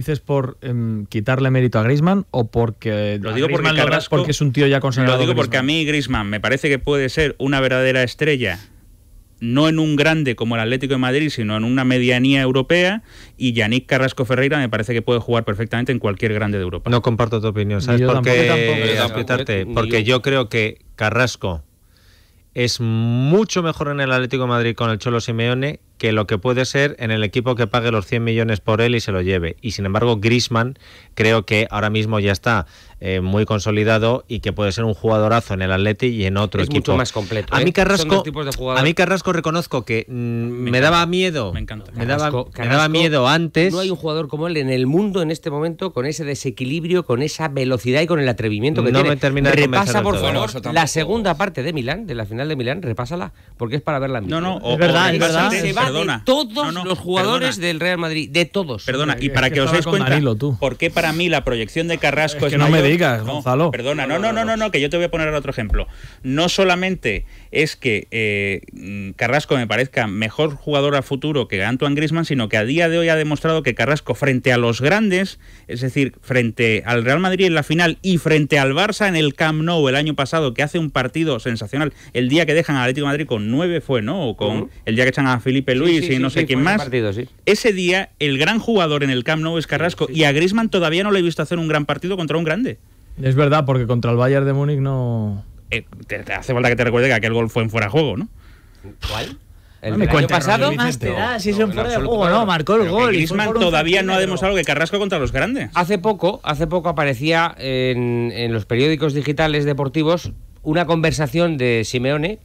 quitarle mérito a Griezmann o porque lo digo porque Carrasco, porque es un tío ya consagrado? Lo digo porque a mí Griezmann me parece que puede ser una verdadera estrella, no en un grande como el Atlético de Madrid, sino en una medianía europea, y Yannick Carrasco Ferreira me parece que puede jugar perfectamente en cualquier grande de Europa. No comparto tu opinión, ¿sabes por qué? Porque yo creo que Carrasco es mucho mejor en el Atlético de Madrid con el Cholo Simeone que lo que puede ser en el equipo que pague los 100 millones por él y se lo lleve. Y sin embargo, Griezmann creo que ahora mismo ya está muy consolidado y que puede ser un jugadorazo en el Atleti y en otro equipo. Es mucho más completo. A mí Carrasco reconozco que me daba miedo. Me encanta. Me daba miedo antes. No hay un jugador como él en el mundo en este momento con ese desequilibrio, con esa velocidad y con el atrevimiento que tiene. Repasa por favor la segunda parte de Milán, de la final de Milán, repásala, porque es para verla en vivo. Es verdad. Se va de todos los jugadores del Real Madrid, de todos. Perdona, y para que os deis cuenta, ¿por qué para mí la proyección de Carrasco es que no me digas, Gonzalo. Perdona, no, que yo te voy a poner otro ejemplo. No solamente es que Carrasco me parezca mejor jugador a futuro que Antoine Griezmann, sino que a día de hoy ha demostrado que Carrasco frente a los grandes, es decir, frente al Real Madrid en la final y frente al Barça en el Camp Nou el año pasado, que hace un partido sensacional, el día que dejan al Atlético de Madrid con 9 fue, ¿no? O con el día que echan a Felipe Luis y no sé quién más. Partido, ese día el gran jugador en el Camp Nou es Carrasco y a Griezmann todavía no le he visto hacer un gran partido contra un grande. Es verdad, porque contra el Bayern de Múnich no... Te hace falta que te recuerde que aquel gol fue en fuera de juego, ¿no? ¿Cuál? El año pasado más te da, si es en fuera de juego, no, marcó el gol. Griezmann todavía no ha demostrado que Carrasco contra los grandes. Hace poco aparecía en los periódicos digitales deportivos una conversación de Simeone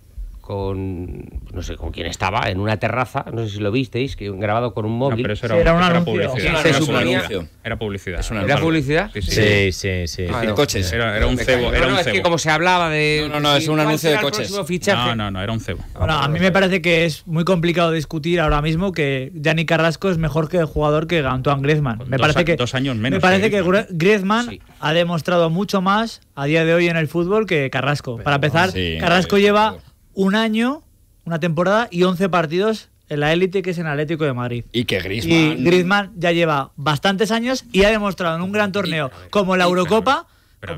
no sé con quién estaba, en una terraza, no sé si lo visteis, que grabado con un móvil. No, pero eso era un anuncio. Era publicidad. ¿Era publicidad? Sí. De coches. Era un cebo. Es que como se hablaba de... No, es un anuncio de coches. No, era un cebo. Bueno, a mí me parece que es muy complicado discutir ahora mismo que Yannick Carrasco es mejor que el jugador que Antoine Griezmann. Me parece que 2 años menos. Me parece que Griezmann ha demostrado mucho más a día de hoy en el fútbol que Carrasco. Para empezar, Carrasco lleva un año, una temporada y 11 partidos en la élite, que es en Atlético de Madrid. Y que Griezmann ya lleva bastantes años y ha demostrado en un gran torneo como la Eurocopa,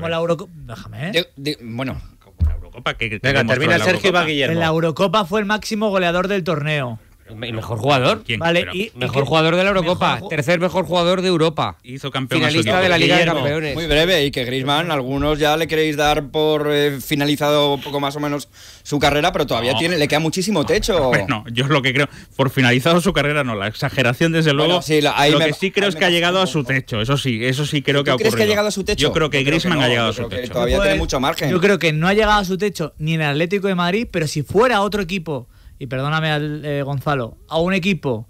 déjame, bueno, como la Eurocopa que venga, termina Sergio y va Guillermo. En la Eurocopa fue el máximo goleador del torneo. ¿El mejor jugador? ¿Quién? Vale, mejor jugador de la Eurocopa, tercer mejor jugador de Europa. Hizo campeón finalista de la Liga de Campeones. Muy breve, y que Griezmann, algunos ya le queréis dar por finalizado poco más o menos su carrera, pero todavía le queda muchísimo techo. No, yo lo que creo, por finalizado su carrera no, la exageración desde luego. Lo que sí creo es que ha llegado a su techo, eso sí creo que ha ocurrido. ¿Crees que ha llegado a su techo? Yo creo que Griezmann ha llegado a su techo. Todavía tiene mucho margen. Yo creo que no ha llegado a su techo ni en el Atlético de Madrid, pero si fuera otro equipo, y perdóname Gonzalo, a un equipo,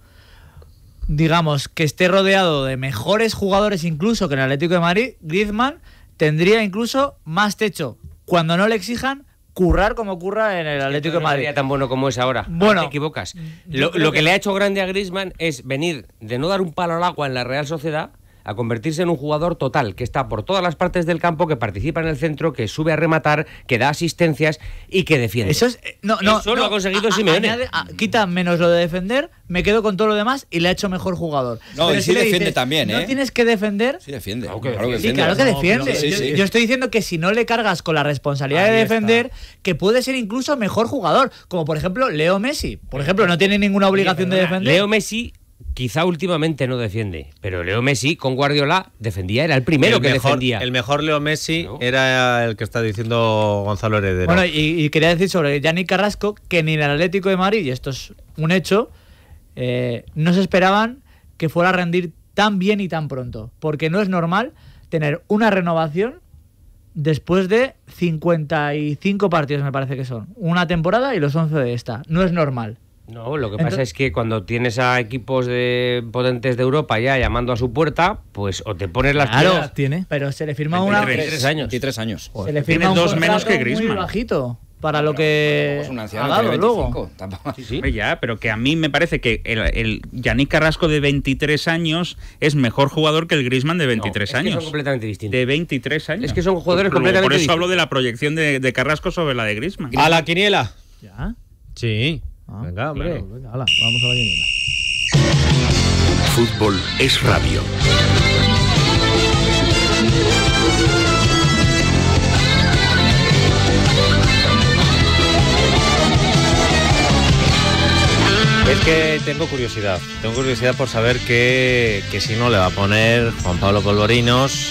digamos, que esté rodeado de mejores jugadores incluso que en el Atlético de Madrid, Griezmann tendría incluso más techo, cuando no le exijan currar como curra en el Atlético de Madrid. No sería tan bueno como es ahora. Bueno, te equivocas. Lo que le ha hecho grande a Griezmann es venir de no dar un palo al agua en la Real Sociedad a convertirse en un jugador total, que está por todas las partes del campo, que participa en el centro, que sube a rematar, que da asistencias y que defiende. Eso lo ha conseguido Simeone. Quita menos lo de defender, me quedo con todo lo demás y le ha hecho mejor jugador. No, pero y sí defiende también, No tienes que defender. Sí defiende. Claro que defiende. Yo estoy diciendo que si no le cargas con la responsabilidad de defender, que puede ser incluso mejor jugador, como por ejemplo Leo Messi. Por ejemplo, no tiene ninguna obligación de defender. Leo Messi quizá últimamente no defiende, pero Leo Messi con Guardiola defendía, era el primero que defendía. El mejor Leo Messi era el que está diciendo Gonzalo Heredero. Bueno, y quería decir sobre Yannick Carrasco que ni en el Atlético de Madrid, y esto es un hecho, no se esperaban que fuera a rendir tan bien y tan pronto, porque no es normal tener una renovación después de 55 partidos, me parece que son. Una temporada y los 11 de esta. No es normal. No, lo que pasa es que cuando tienes a equipos potentes de Europa ya llamando a su puerta, pues o te pones las pilas. Tiene. Pero se le firma una... 23 años. Se le firma tiene un 2 menos que contrato Griezmann. muy bajito para lo que Es un ha anciano, dado tiene luego. 25. Sí, sí. Hombre, ya, pero que a mí me parece que el Yannick Carrasco de 23 años es mejor jugador que el Griezmann de 23 Es que años. son completamente distintos. De 23 años. Es que son jugadores Por completamente eso distintos. hablo de la proyección de Carrasco sobre la de Griezmann. ¿A la quiniela? ¿Ya? Sí. Ah, Venga, hombre. claro, venga, hala, vamos a la quiniela. Fútbol es radio. Es que tengo curiosidad por saber qué signo le va a poner Juan Pablo Colborinos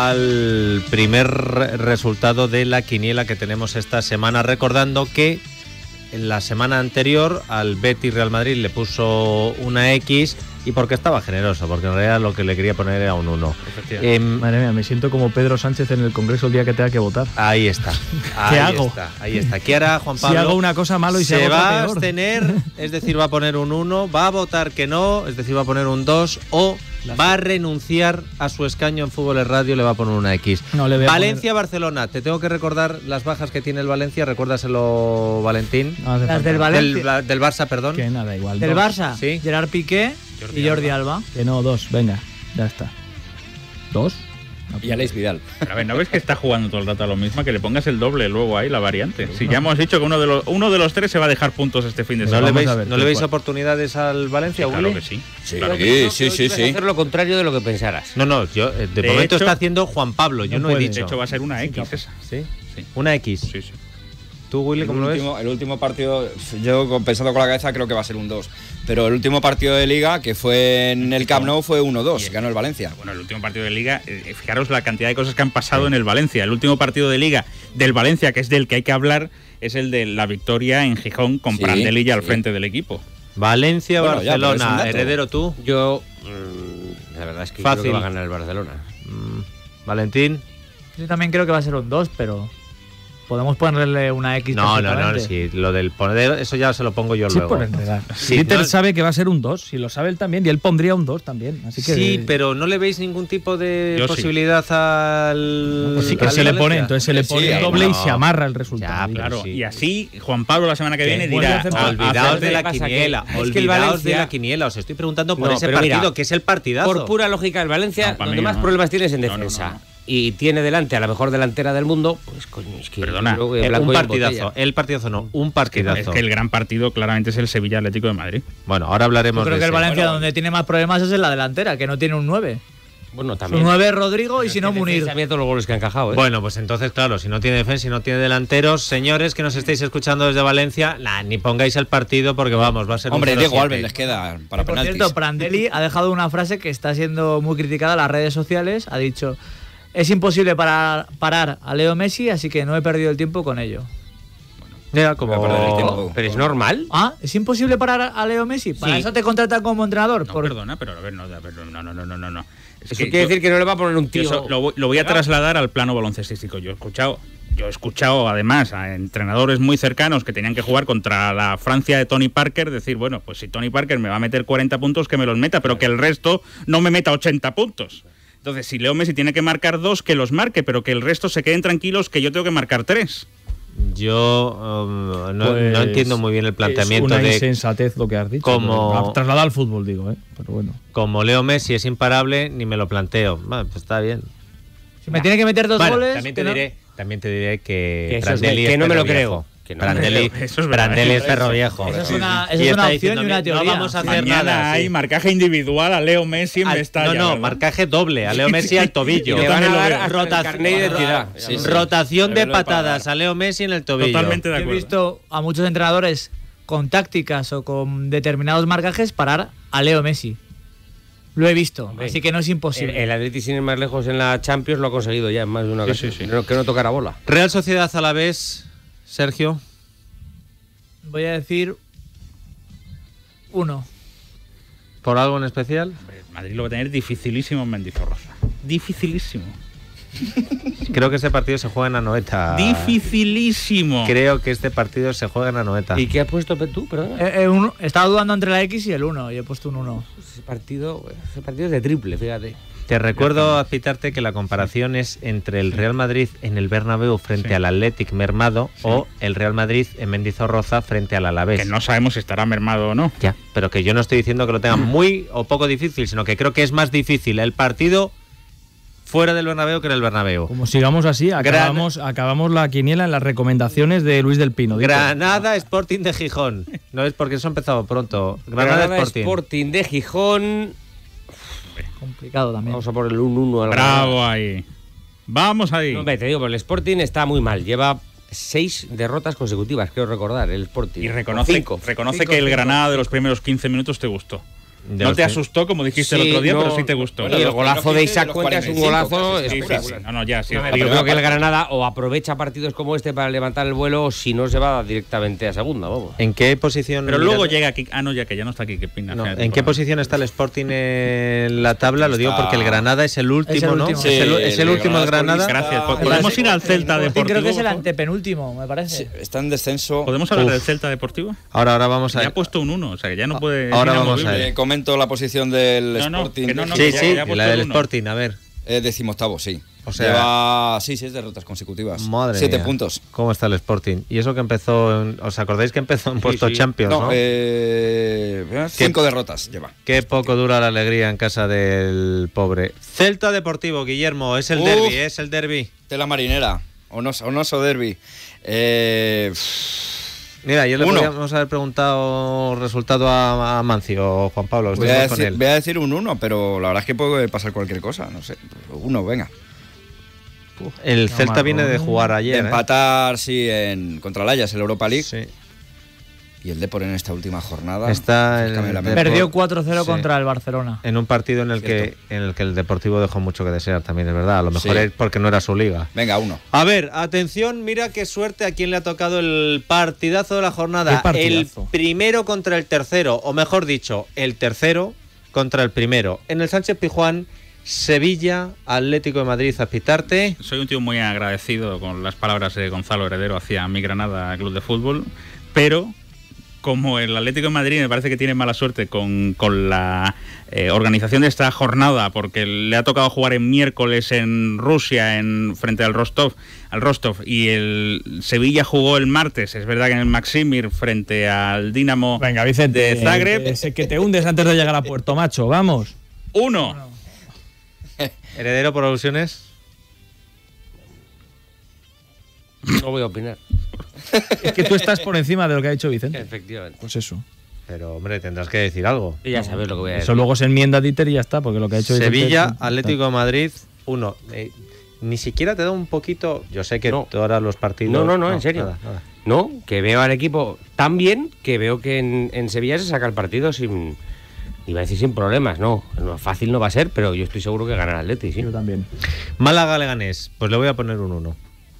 al primer resultado de la quiniela que tenemos esta semana, recordando que en la semana anterior al Betis Real Madrid le puso una X y porque estaba generoso, porque en realidad lo que le quería poner era un 1. Madre mía, me siento como Pedro Sánchez en el Congreso el día que tenga que votar. Ahí está. ¿Qué hago? Ahí está. ¿Qué hará Juan Pablo? Si hago una cosa malo y se hago va otra a peor. abstener, es decir, va a poner un 1, va a votar que no, es decir, va a poner un 2 o va a renunciar a su escaño en Fútbol es Radio, le va a poner una X. No, le voy a Valencia-Barcelona, te tengo que recordar las bajas que tiene el Valencia, recuérdaselo, Valentín. No hace Las falta. del Valencia. Del Barça, perdón. Que nada, igual. Del 2. Barça, Sí. Gerard Piqué y Jordi Alba. Que no, 2, venga, ya está. ¿2? Y Alex Vidal. Pero a ver, ¿no ves que está jugando todo el rato a lo mismo? Que le pongas el doble luego ahí, la variante. Si ya hemos dicho que uno de los tres se va a dejar puntos este fin de ¿No semana. le vamos veis, a ver, ¿no le veis ¿cuál? oportunidades al Valencia, Claro Willy? que sí. Sí, Claro que sí. Ibas a hacer lo contrario de lo que pensaras. No, yo de momento hecho, está haciendo Juan Pablo, yo no no he puede. dicho. De hecho, va a ser una X esa. ¿Sí? Sí. Una X. Sí, sí. ¿Tú, Willy, cómo lo ves? El último partido, yo pensando con la cabeza creo que va a ser un 2. Pero el último partido de Liga, que fue en el Camp Nou, fue 1-2, ganó el Valencia. Bueno, el último partido de Liga, fijaros la cantidad de cosas que han pasado en el Valencia. El último partido de Liga del Valencia, que es del que hay que hablar, es el de la victoria en Gijón con Sí, Prandelli ya al sí. frente del equipo. Valencia, Bueno, ya, pero es un Barcelona, dato. Heredero, tú. Yo, la verdad es que Fácil. creo que va a ganar el Barcelona. Valentín. Yo también creo que va a ser un 2, pero podemos ponerle una X. No, perfectamente. sí, lo del poner, eso ya se lo pongo yo Sí, luego. por enredar. Sí, Dieter no- sabe que va a ser un 2, si lo sabe él también, y él pondría un 2 también. Así que Sí, pero ¿no le veis ningún tipo de Yo sí. posibilidad al. Pues sí que al se le Valencia? pone, entonces se le Sí, pone ahí doble y no. se amarra el resultado. Ya, Digo. Claro, sí. y así Juan Pablo la semana que viene vuelve dirá, a hacer- Olvidaos de la pasa que- quiniela, es que el olvidaos Valencia- de la quiniela. Os estoy preguntando por No, ese pero partido, mira, que es el partidazo. Por pura lógica, el Valencia, No, para donde mí más no. problemas tienes en No, no, defensa. no. Y tiene delante a la mejor delantera del mundo, pues coño, es que Perdona, yo creo que blanco un y en partidazo, botella. el partidazo no, un es partidazo. que el gran partido claramente es el Sevilla Atlético de Madrid. Bueno, ahora hablaremos Yo creo de que el ese. Valencia Bueno, donde tiene más problemas es en la delantera, que no tiene un 9. Bueno, Su también. 9 es Rodrigo y si no Munir. Sabía todos los goles que ha encajado, ¿eh? Bueno, pues entonces, claro, si no tiene defensa y no tiene delanteros, señores que nos estéis escuchando desde Valencia, ni pongáis el partido porque vamos, va a ser Hombre, un Diego 0-7. Alves les queda para Por penaltis. cierto, Prandelli ha dejado una frase que está siendo muy criticada en las redes sociales. Ha dicho: es imposible parar a Leo Messi, así que no he perdido el tiempo con ello. Mira, como... Voy a perder el tiempo. Pero es normal. Ah, ¿es imposible parar a Leo Messi? ¿Para Sí. eso te contratan como entrenador? No, Por- perdona, pero a ver, no. Es Eso que quiere yo- decir que no le va a poner un yo tío. eso lo voy a trasladar al plano baloncestístico. Yo he escuchado además a entrenadores muy cercanos que tenían que jugar contra la Francia de Tony Parker decir, bueno, pues si Tony Parker me va a meter 40 puntos, que me los meta, pero que el resto no me meta 80 puntos. Entonces, si Leo Messi tiene que marcar 2, que los marque, pero que el resto se queden tranquilos, que yo tengo que marcar 3. Yo no Pues, entiendo muy bien el planteamiento es una de insensatez lo que has dicho. como- pero trasladado al fútbol, digo, pero bueno. como Leo Messi es imparable, ni me lo planteo. Bueno, pues está bien. Si me tiene que meter 2 Bueno, goles. también que te diré que Que eso Prandelli es- que no me lo perro creo. viejo. Que no me lo Prandelli, creo. Eso es verdad. Prandelli es perro viejo. Eso es una, Y eso es está una opción diciendo, y una teoría. No vamos a hacer Mañana nada. hay sí. marcaje individual a Leo Messi en No, Mestalla. no, ¿verdad? marcaje doble. A Leo Messi al tobillo. Yo Le van a también lo dar veo. hasta el Rotación- carnet de identidad. Sí, sí. Rotación de Deberlo de patadas pagar. a Leo Messi en el tobillo. Totalmente de Yo he acuerdo. visto a muchos entrenadores con tácticas o con determinados marcajes parar a Leo Messi. Lo he visto, Hombre, así que no es imposible. El Atleti, sin ir más lejos, en la Champions lo ha conseguido ya en más de una ocasión. sí. Que no tocara bola. Real Sociedad Alavés, Sergio. Voy a decir 1. ¿Por algo en especial? Madrid lo va a tener dificilísimo en Mendizorroza. Dificilísimo. Creo que este partido se juega en Anoeta. Dificilísimo. Creo que este partido se juega en Anoeta. ¿Y qué has puesto tú? Perdón. Estaba dudando entre la X y el 1 y he puesto un 1. Ese partido es de triple, fíjate. Te recuerdo, Azpitarte, que la comparación es entre el Real Madrid en el Bernabéu frente al Athletic mermado o el Real Madrid en Mendizorroza frente al Alavés. Que no sabemos si estará mermado o no. Ya, pero que yo no estoy diciendo que lo tengan muy o poco difícil, sino que creo que es más difícil el partido fuera del Bernabéu que en el Bernabéu. Como sigamos así, acabamos la quiniela en las recomendaciones de Luis del Pino. Granada Sporting de Gijón. No es porque eso ha empezado pronto. Granada Sporting de Gijón. Complicado también. Vamos a por el 1-1 al Bravo Granada. ahí. Vamos ahí. No, te digo, pero el Sporting está muy mal. Lleva 6 derrotas consecutivas, creo recordar, el Sporting. Y reconoce que el Granada de los primeros 15 minutos te gustó. No te asustó, como dijiste el otro día, pero sí te gustó. Bueno, el golazo de Isaac Cuenca es un golazo espectacular. Yo creo que el Granada o aprovecha partidos como este para levantar el vuelo, o si no se va directamente a segunda, vamos. ¿En qué posición? Pero luego llega aquí. Ya que ya no está aquí, qué pina. No, ¿en qué posición está el Sporting en la tabla? Lo digo porque el Granada es el último, ¿no? Sí, es el último el Granada. Gracias. Podemos ir al Celta Deportivo. Creo que es el antepenúltimo, me parece. Sí, está en descenso. ¿Podemos hablar del Celta Deportivo? Ahora vamos a. Ya ha puesto un 1, o sea que ya no puede. Ahora vamos a ver. Comento la posición del Sporting. Sí, la del Sporting, a ver. 18º, sí. O sea, lleva 6 derrotas consecutivas. Madre 7 mía. puntos. ¿Cómo está el Sporting? Y eso que empezó, ¿os acordáis que empezó en puesto Champions, no? 5 derrotas lleva. Qué poco dura la alegría en casa del pobre. Celta Deportivo, Guillermo, es el derbi, es el derbi. Tela marinera, Onoso derbi. Mira, yo le podríamos haber preguntado resultado a Mancio o Juan Pablo. Voy a decir un 1, pero la verdad es que puede pasar cualquier cosa, no sé. 1, venga. El Celta viene de jugar ayer. De empatar, contra el Ajax, el Europa League. Sí. Y el Depor en esta última jornada. Perdió 4-0 contra el Barcelona. En un partido en el que el Deportivo dejó mucho que desear, también es verdad. A lo mejor es porque no era su liga. Venga, 1. A ver, atención, mira qué suerte a quien le ha tocado el partidazo de la jornada. El primero contra el tercero, o mejor dicho, el tercero contra el primero. En el Sánchez Pizjuán, Sevilla, Atlético de Madrid, Azpitarte. Soy un tío muy agradecido con las palabras de Gonzalo Heredero hacia mi Granada Club de Fútbol, pero como el Atlético de Madrid me parece que tiene mala suerte con la organización de esta jornada, porque le ha tocado jugar en miércoles en Rusia frente al Rostov, y el Sevilla jugó el martes, es verdad que en el Maksimir frente al Dinamo de Zagreb. Ese que te hundes antes de llegar a Puerto Macho, vamos. 1. Heredero por alusiones. No voy a opinar. Es que tú estás por encima de lo que ha dicho Vicente. Efectivamente. Pues eso. Pero, hombre, tendrás que decir algo. Y ya sabes lo que voy a decir. Eso luego se enmienda Dieter y ya está, porque lo que ha hecho Sevilla, Vicente, Atlético de Madrid, 1. Ni siquiera te da un poquito. Yo sé que tú ahora los partidos. No, en serio. Nada. No, que veo al equipo tan bien que veo que en Sevilla se saca el partido sin. Iba a decir sin problemas, no. Fácil no va a ser, pero yo estoy seguro que gana el Atleti, sí. Yo también. Málaga-Leganés, pues le voy a poner un 1.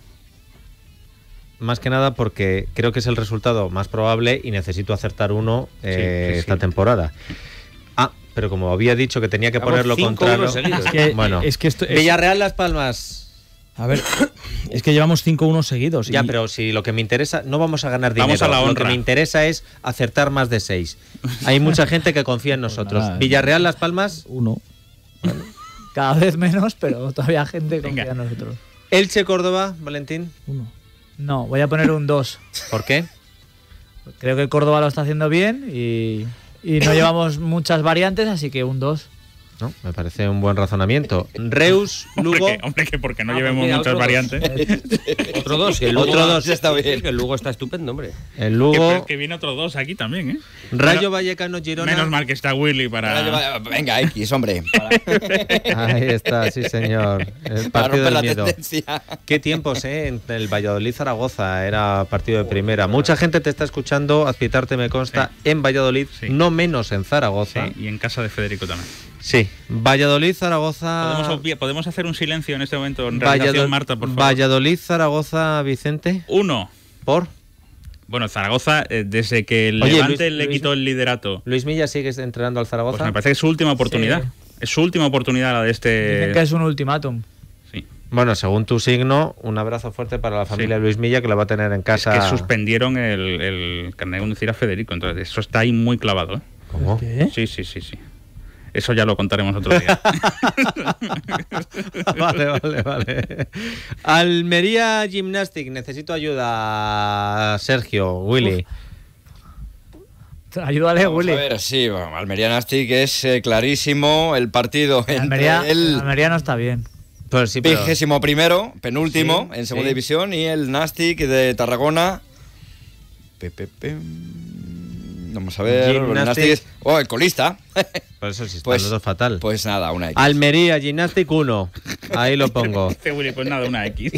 Más que nada porque creo que es el resultado más probable y necesito acertar uno esta temporada. Pero como había dicho que tenía que poner lo contrario. Villarreal Las Palmas. A ver, es que llevamos 5-1 seguidos. Ya, pero si lo que me interesa, no vamos a ganar dinero. Vamos a la honra. Lo que me interesa es acertar más de 6. Hay mucha gente que confía en nosotros. Pues Villarreal Las Palmas, 1. Bueno, cada vez menos, pero todavía gente confía en nosotros. Elche Córdoba, Valentín. 1. No, voy a poner un 2. ¿Por qué? Creo que el Córdoba lo está haciendo bien y no llevamos muchas variantes, así que un 2. No, me parece un buen razonamiento. Reus, Lugo. Hombre, que porque no llevemos muchas variantes. Otro 2. Otro 2 está bien. Que el Lugo está estupendo, hombre. El Lugo. Que viene otro 2 aquí también, ¿eh? Rayo Vallecano, Girona. Menos mal que está Willy para. Venga, X, hombre. Ahí está, sí, señor. El partido del miedo. Qué tiempos, en el Valladolid-Zaragoza era partido de primera. Mucha gente te está escuchando, Azpitarte me consta, en Valladolid, no menos en Zaragoza. Sí, y en casa de Federico también. Sí. Valladolid, Zaragoza. ¿Podemos hacer un silencio en este momento en realización, Marta, por favor? Valladolid, Zaragoza, Vicente. 1. ¿Por? Bueno, Zaragoza, desde que el Levante le quitó el liderato. ¿Luis Milla sigue entrenando al Zaragoza? Pues me parece que es su última oportunidad. Sí. Es su última oportunidad la de este. Dicen que es un ultimátum. Sí. Bueno, según tu signo, un abrazo fuerte para la familia de Luis Milla, que la va a tener en casa. Es que suspendieron el carnet de conducir a Federico, entonces eso está ahí muy clavado, ¿eh? ¿Cómo? ¿Qué? Sí. Eso ya lo contaremos otro día. Vale. Almería Gymnastic, necesito ayuda, Sergio, Willy. Ayúdale, Willy. A ver, sí, bueno, Almería Nastic es clarísimo el partido Almería, entre el Almería no está bien. Pues sí, pero 21º, penúltimo, Sí, en segunda sí. división, y el Nastic de Tarragona. Vamos a ver, el Gymnastic. Nastic es... Oh, el colista. por eso sí está Pues- los dos fatal. Pues nada, una X. Almería Gymnastic 1. Ahí lo pongo. Dice Willy, pues nada, una X.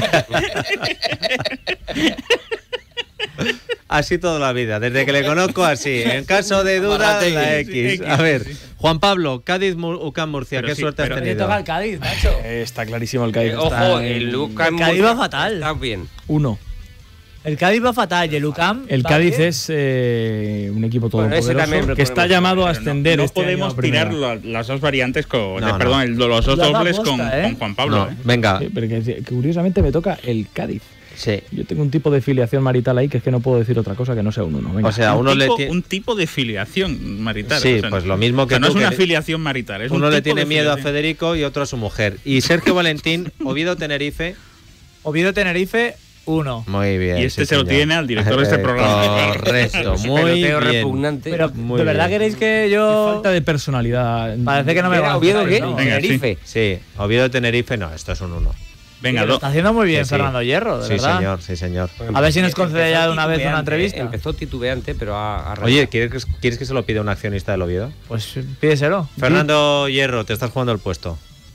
Así toda la vida, desde que le conozco así. En caso de duda, Barategui. la X. A ver, Juan Pablo, Cádiz, UCAM Murcia, Pero ¿qué sí, suerte has pero- Le tenido? toca al Cádiz, macho. Está clarísimo el Cádiz. Ojo, el UCAM El Cádiz va fatal. Está bien. 1. El Cádiz va fatal y el UCAM. El va Cádiz bien. es un equipo Bueno, ese también todopoderoso lo que está ponemos. llamado a Pero ascender. no este año podemos a primera. tirar las dos variantes con. No, perdón, los dos La dobles posta, con Juan Pablo. No, venga. Sí, pero que curiosamente me toca el Cádiz. Sí. Yo tengo un tipo de filiación marital ahí que es que no puedo decir otra cosa que no sea un 1. Venga. O sea, Un uno le tipo- tiene. un tipo de filiación marital. Sí, pues lo mismo que no tú, es una que filiación marital. Es Uno un le tipo tiene de miedo a filiación. Federico y otro a su mujer. Y Sergio Valentín, Oviedo Tenerife. Oviedo Tenerife, 1. Muy bien. Y este sí, se lo señor. tiene al director de este programa. Correcto, muy Peloteo bien. repugnante. Pero, Muy ¿de verdad bien. queréis que yo.? Falta de personalidad. Parece que no me ¿Era va Oviedo qué? ¿no? Venga, Tenerife. Sí, Oviedo Tenerife, no, esto es un 1. Venga, Lo está haciendo muy bien Sí, sí. Fernando Hierro, de Sí, verdad. señor, sí, señor. A ver si nos concede ya de Empezó una vez una titubeante, entrevista. Empezó titubeante, pero ha Oye, ¿quieres que se lo pida un accionista del Oviedo? Pues pídeselo. Fernando Hierro, te estás jugando el puesto.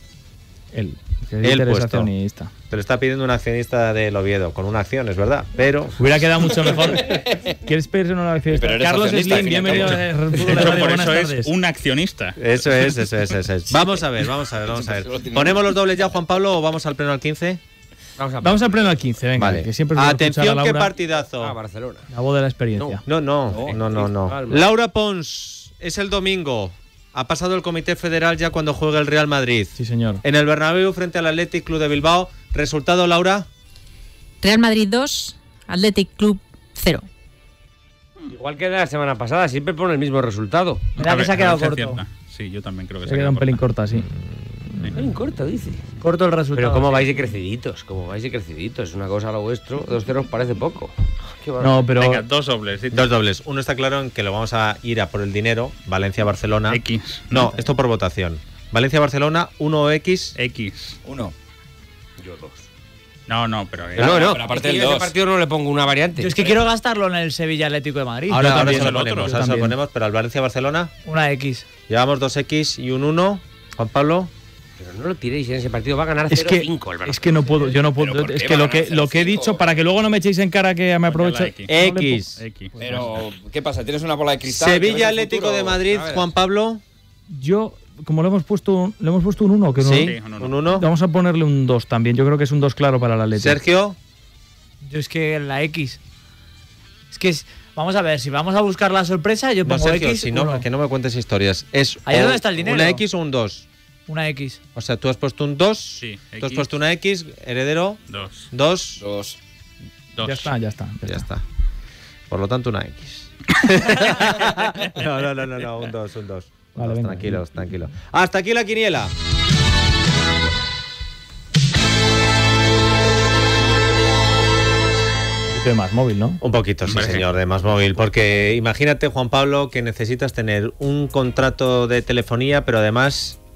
El puesto. accionista. Te lo está pidiendo un accionista del Oviedo, con una acción, es verdad, pero... Hubiera quedado mucho mejor. ¿Quieres pedirse un accionista? Pero eres Carlos accionista, Slim, al fin y al bienvenido cabo. a Fútbol de Eso, Radio, por buenas eso tardes. es un accionista. Eso es. Vamos a ver. ¿Ponemos los dobles ya, Juan Pablo, o vamos al pleno al 15? Vamos al pleno al 15, venga, Vale. que siempre es bueno escuchar Atención, a qué Laura, partidazo. Barcelona. la voz de la experiencia. No. Calma. Laura Pons, es el domingo. Ha pasado el Comité Federal ya cuando juegue el Real Madrid. Sí, señor. En el Bernabéu frente al Athletic Club de Bilbao. ¿Resultado, Laura? Real Madrid 2, Athletic Club 0. Igual que la semana pasada, siempre pone el mismo resultado. Mira A que se ha ver, quedado a ver corto. si acierta. Sí, yo también creo que Se queda un pelín corta, sí. En corto, dice. Corto el resultado. Pero cómo vais de creciditos, Es una cosa a lo vuestro. 2-0 parece poco. Qué No, pero Venga, dos dobles. ¿sí? Dos dobles. Uno está claro en que lo vamos a ir a por el dinero. Valencia-Barcelona. X. No, esto por votación. Valencia-Barcelona, 1X. X. 1. Yo 2. No, pero. pero aparte es que del yo a ese 2. partido no le pongo una variante. Yo es que quiero gastarlo en el Sevilla Atlético de Madrid. Ahora también, se lo el otro, ponemos, yo ahora se lo también. ponemos, pero al Valencia-Barcelona Una X. llevamos 2X y un 1. Juan Pablo. Pero no lo tiréis en ese partido, va a ganar 0-5 es que, el Barcelona. es que no puedo, yo no puedo. ¿Pero por Es qué que va a lo que, ganar lo que he 0-5? dicho, para que luego no me echéis en cara que me aprovecho. la X. no le X. X. Pero, ¿qué pasa? ¿Tienes una bola de cristal? Sevilla ¿Que ves el Atlético futuro? de Madrid, A ver. Juan Pablo. Yo, como le hemos puesto un 1, que no, Sí, Sí, un uno. un 1. vamos a ponerle un 2 también. Yo creo que es un 2 claro para el Atlético. Sergio. Yo es que la X. Es que vamos a ver, si vamos a buscar la sorpresa, yo No, pongo Sergio, X. si no, uno. que no me cuentes historias. Es Ahí es o donde está el dinero. ¿Una X o un 2? Una X. O sea, tú has puesto un 2, Sí, tú has X. puesto una X, heredero, 2. 2, 2. Ya está. ya está. Por lo tanto, una X. no, un 2. Vale, venga. Tranquilos. Hasta aquí la quiniela. De más móvil, ¿no? Un poquito, sí, Hombre. señor, de Más Móvil. Porque imagínate, Juan Pablo, que necesitas tener un contrato de telefonía, pero además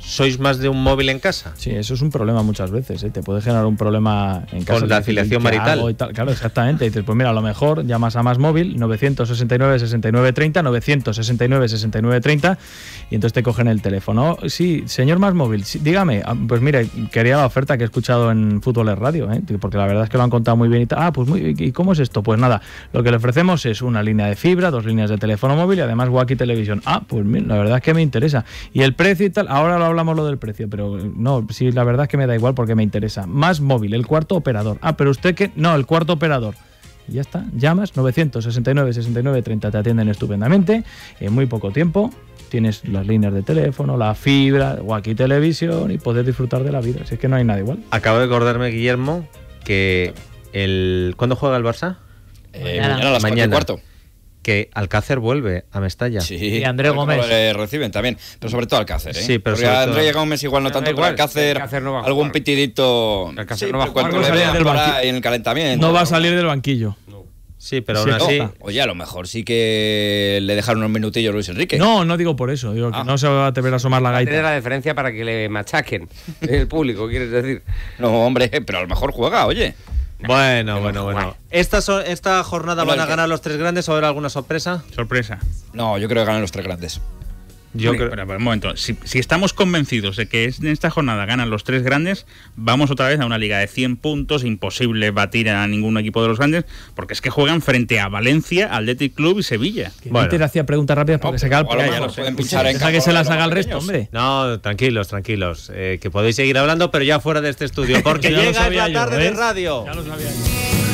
¿sois más de un móvil en casa? Sí, eso es un problema muchas veces, ¿eh? Te puede generar un problema en casa. Con la afiliación marital. Claro, exactamente. Y dices, pues mira, a lo mejor llamas a Más Móvil, 969-6930, 969-6930, y entonces te cogen el teléfono. Sí, señor Más Móvil, sí, dígame. Pues mire, quería la oferta que he escuchado en Fútbol Radio, ¿eh? Porque la verdad es que lo han contado muy bien y tal. Pues ¿y cómo es esto? Pues nada, lo que le ofrecemos es una línea de fibra, 2 líneas de teléfono móvil y además Wacky Televisión. Pues mira, la verdad es que me interesa. Y el precio y tal, ahora lo hablamos lo del precio, pero no, sí, la verdad es que me da igual porque me interesa. Más Móvil, el cuarto operador. Pero usted que no, el cuarto operador. Y ya está, llamas 969-6930, te atienden estupendamente, en muy poco tiempo. Tienes las líneas de teléfono, la fibra, Wacky Televisión y poder disfrutar de la vida. Así que no hay nada igual. Acabo de acordarme, Guillermo, que ¿cuándo juega el Barça? Mañana a las 4:15. Que Alcácer vuelve a Mestalla. Sí, y André Gómez. Reciben también, pero sobre todo Alcácer, ¿eh? Sí, pero porque André Gómez igual no tanto, pero Alcácer no va a algún jugar. pitidito. Alcácer Sí, no va a pero jugar. cuando le vean por ahí en el calentamiento. No va a salir del banquillo. Sí, pero Sí, aún así... Oye, a lo mejor sí que le dejaron unos minutillos Luis Enrique. No digo por eso, digo que no se va a ver asomar la Tiene gaita. la deferencia para que le machaquen el público, quieres decir. No, hombre, pero a lo mejor juega, oye. Bueno. ¿Esta jornada Bueno, van a el que- ganar los 3 grandes o habrá alguna sorpresa? Sorpresa. No, yo creo que ganan los 3 grandes. Yo creo... Pero, un momento, si estamos convencidos de que en esta jornada ganan los 3 grandes, vamos otra vez a una liga de 100 puntos, imposible batir a ningún equipo de los grandes, porque es que juegan frente a Valencia, Athletic Club y Sevilla. Bueno. Te hacía preguntas rápidas porque se acaba el O a lo programa. mejor pueden pinchar en Deja campo que se las de haga el los resto, pequeños. hombre. No, tranquilos, que podéis seguir hablando, pero ya fuera de este estudio, porque Ya lo llega sabía la yo, tarde de ¿ves? radio. Ya lo sabía yo.